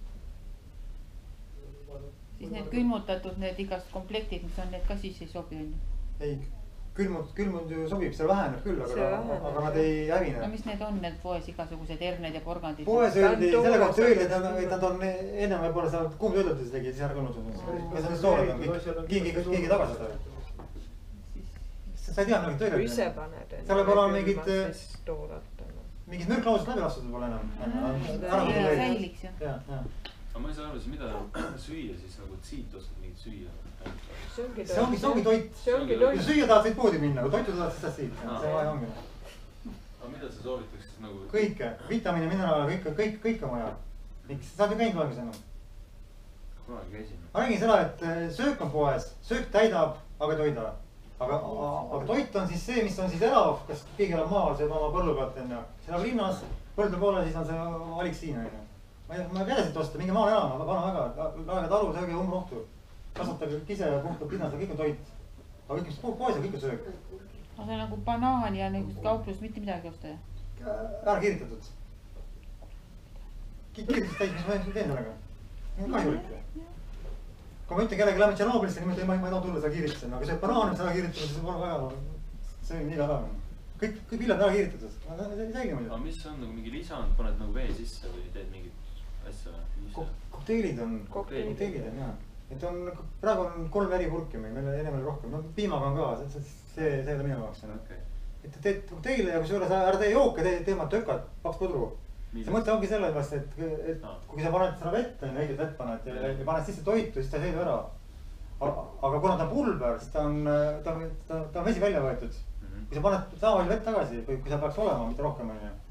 Siis need külmutatud, need igast komplektid, mis on, need ka siis ei sobi on? Ei, külmund ju sobib, see väheneb küll, aga nad ei hävine. No mis need on, need poes igasugused herned ja porgandid? Poes öeldi, selle kohta öeldi, et nad on ennem võib-olla seal kuumtöödetes tegi, siis ära külmutatud. Kes on siis tooled on, keegi tagasi seda. Sa ei tea mingit tööle. Kui ise paned enne. Seal võib olla mingid mürklaused läbi lastud võib-olla enam. Säiliks ju. Aga ma ei saa aru, mida süüa siis nagu tsiit ostad mingit süüa? See ongi toit. Kui süüa tahad, võid poodi minna, kui toitu tahad, siis saad siit. See vaja ongi. Aga mida sa soovitaks nagu? Kõike, vitamiine, mineraale, kõik on vaja. Miks? Sa oled ju käinud valmis enam? Kunagi käisin. Ma räägin seda, et söök on poes, söök täidab, aga ei toida. Aga toit on siis see, mis on siis elav, kas keegi elab maal, see oma põllu pealt enne. See elab linnas, põldu poole, siis on see valik siin. Ma ei pea siit osta, mingi maal elama, ma panen väga, laege talu, sööge umbrohtu. Kasvatage ise ja puhtalt linnas, kõik on toit. Aga kõik, mis poes on, kõik on söök. Aga see on nagu banaan ja kauplust mitte midagi osta? Ära kiiritatud. Kiiritatud täis, mis ma teen sellega? Kahjulik. Kui ma ütlen kellegi lähme Tšernobylisse, niimoodi ma ei taha tulla seda kiiritasin, aga see banaan, mis ära kiiritatud, siis pole väga, see on nii väga. Kõik viljad ära kiiritatud, ei saagi muidu. Aga mis on nagu mingi lisand, paned nagu vee sisse või teed mingit asja? Kokteilid on, jah. Et on, praegu on 3 veripurki meil ennem oli rohkem, no piimaga on ka, see ei ole minu jaoks. Et teed kokteile ja kusjuures ära tee jooke, teema tökad, 2 pudru. See mõte ongi sellepärast, et kui sa paned seda vett, õiget vett paned ja paned sisse toitu, siis ta ei sõidu ära. Aga kuna ta on pulber, siis ta on vesi välja võetud. Kui sa paned tavalise vett tagasi, kui sa peaks olema, mitte rohkem, siis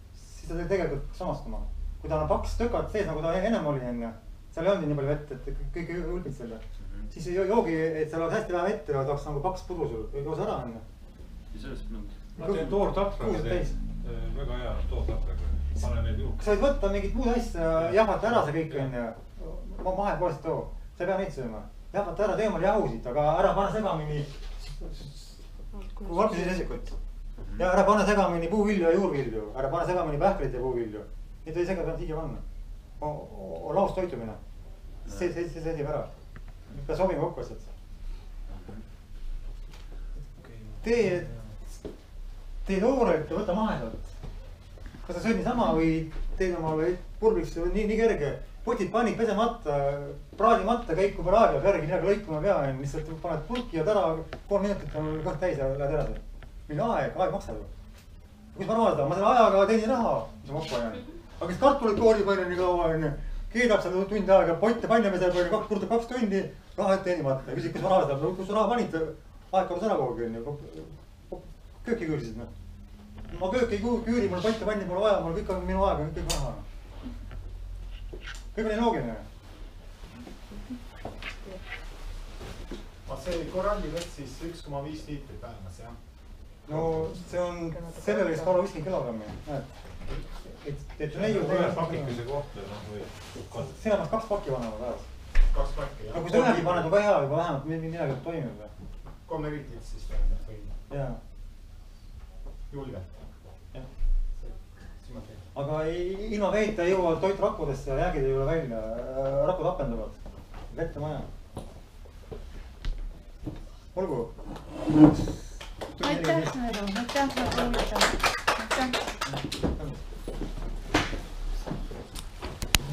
siis ta tuli tegelikult samastuma. Kui ta on paks tökat sees, nagu ta ennem oli enne, seal ei olnud nii palju vett, et kõik ülbid selle. Siis joogi, et seal oleks hästi vähe vett ja tahaks nagu paks pudu sul, või koos ära enne. ja sellest mind. ma teen toortapraga, väga hea toortapraga, pane need juurde. sa võid võtta mingit muud asja ja jahvata ära see kõik onju. Mahepoolest too, sa ei pea neid sööma. Jahvata ära, tee omal jahusid, aga ära pane segamini valkusesikut. Ja ära pane segamini puuvilju ja juurvilju, ära pane segamini pähkleid ja puuvilju. Neid ei sega peab siia panna. Laos toitumine. See seisib ära. Ka sobib kokku asjad. Tee toorelt ja võta mahedalt. Kas sa sööd niisama või teed omale purbiks nii kerge. Potid panid pesemata, praadimata, käiku paraadi ja järgi midagi lõikuma pea. Lihtsalt paned purki ja ära 3 minutit on kõht täis ja lähed edasi. Milline aeg maksab. Kus ma raha seda? Ma selle ajaga teenin raha, mis ma kokku ajan. Aga kes kartulit koorib aina nii kaua onju. Keedab seal tund aega, potte panjame seal 2 tundi, raha teenimata. Küsid, kus ma raha seda, kus raha panid, aeg kadus ära kogu onju. Kööki küürisid noh. Ma kööki ei küüri, mul potte panni pole vaja, mul kõik on minu aeg, kõik raha. Kõik on nii loogiline. See korallivett siis 1,5 liitrit päevas jah? No see on sellele vist 50 kilogrammi, näed. Et neiu teha pakikese kohta või? Sina pead 2 pakki panema päevas. 2 pakki jah? No kui sa ühegi paned juba hea, juba vähemalt midagi toimib või? 3 liitrit siis tähendab või? Jaa. Julgelt? Jah. Aga ilma veeta ei jõua toit rakkudesse ja jäägid ei ole välja. Rakud hapenduvad. Vette maja. Olgu. Aitäh, Meeru. Aitäh, väga huvitav.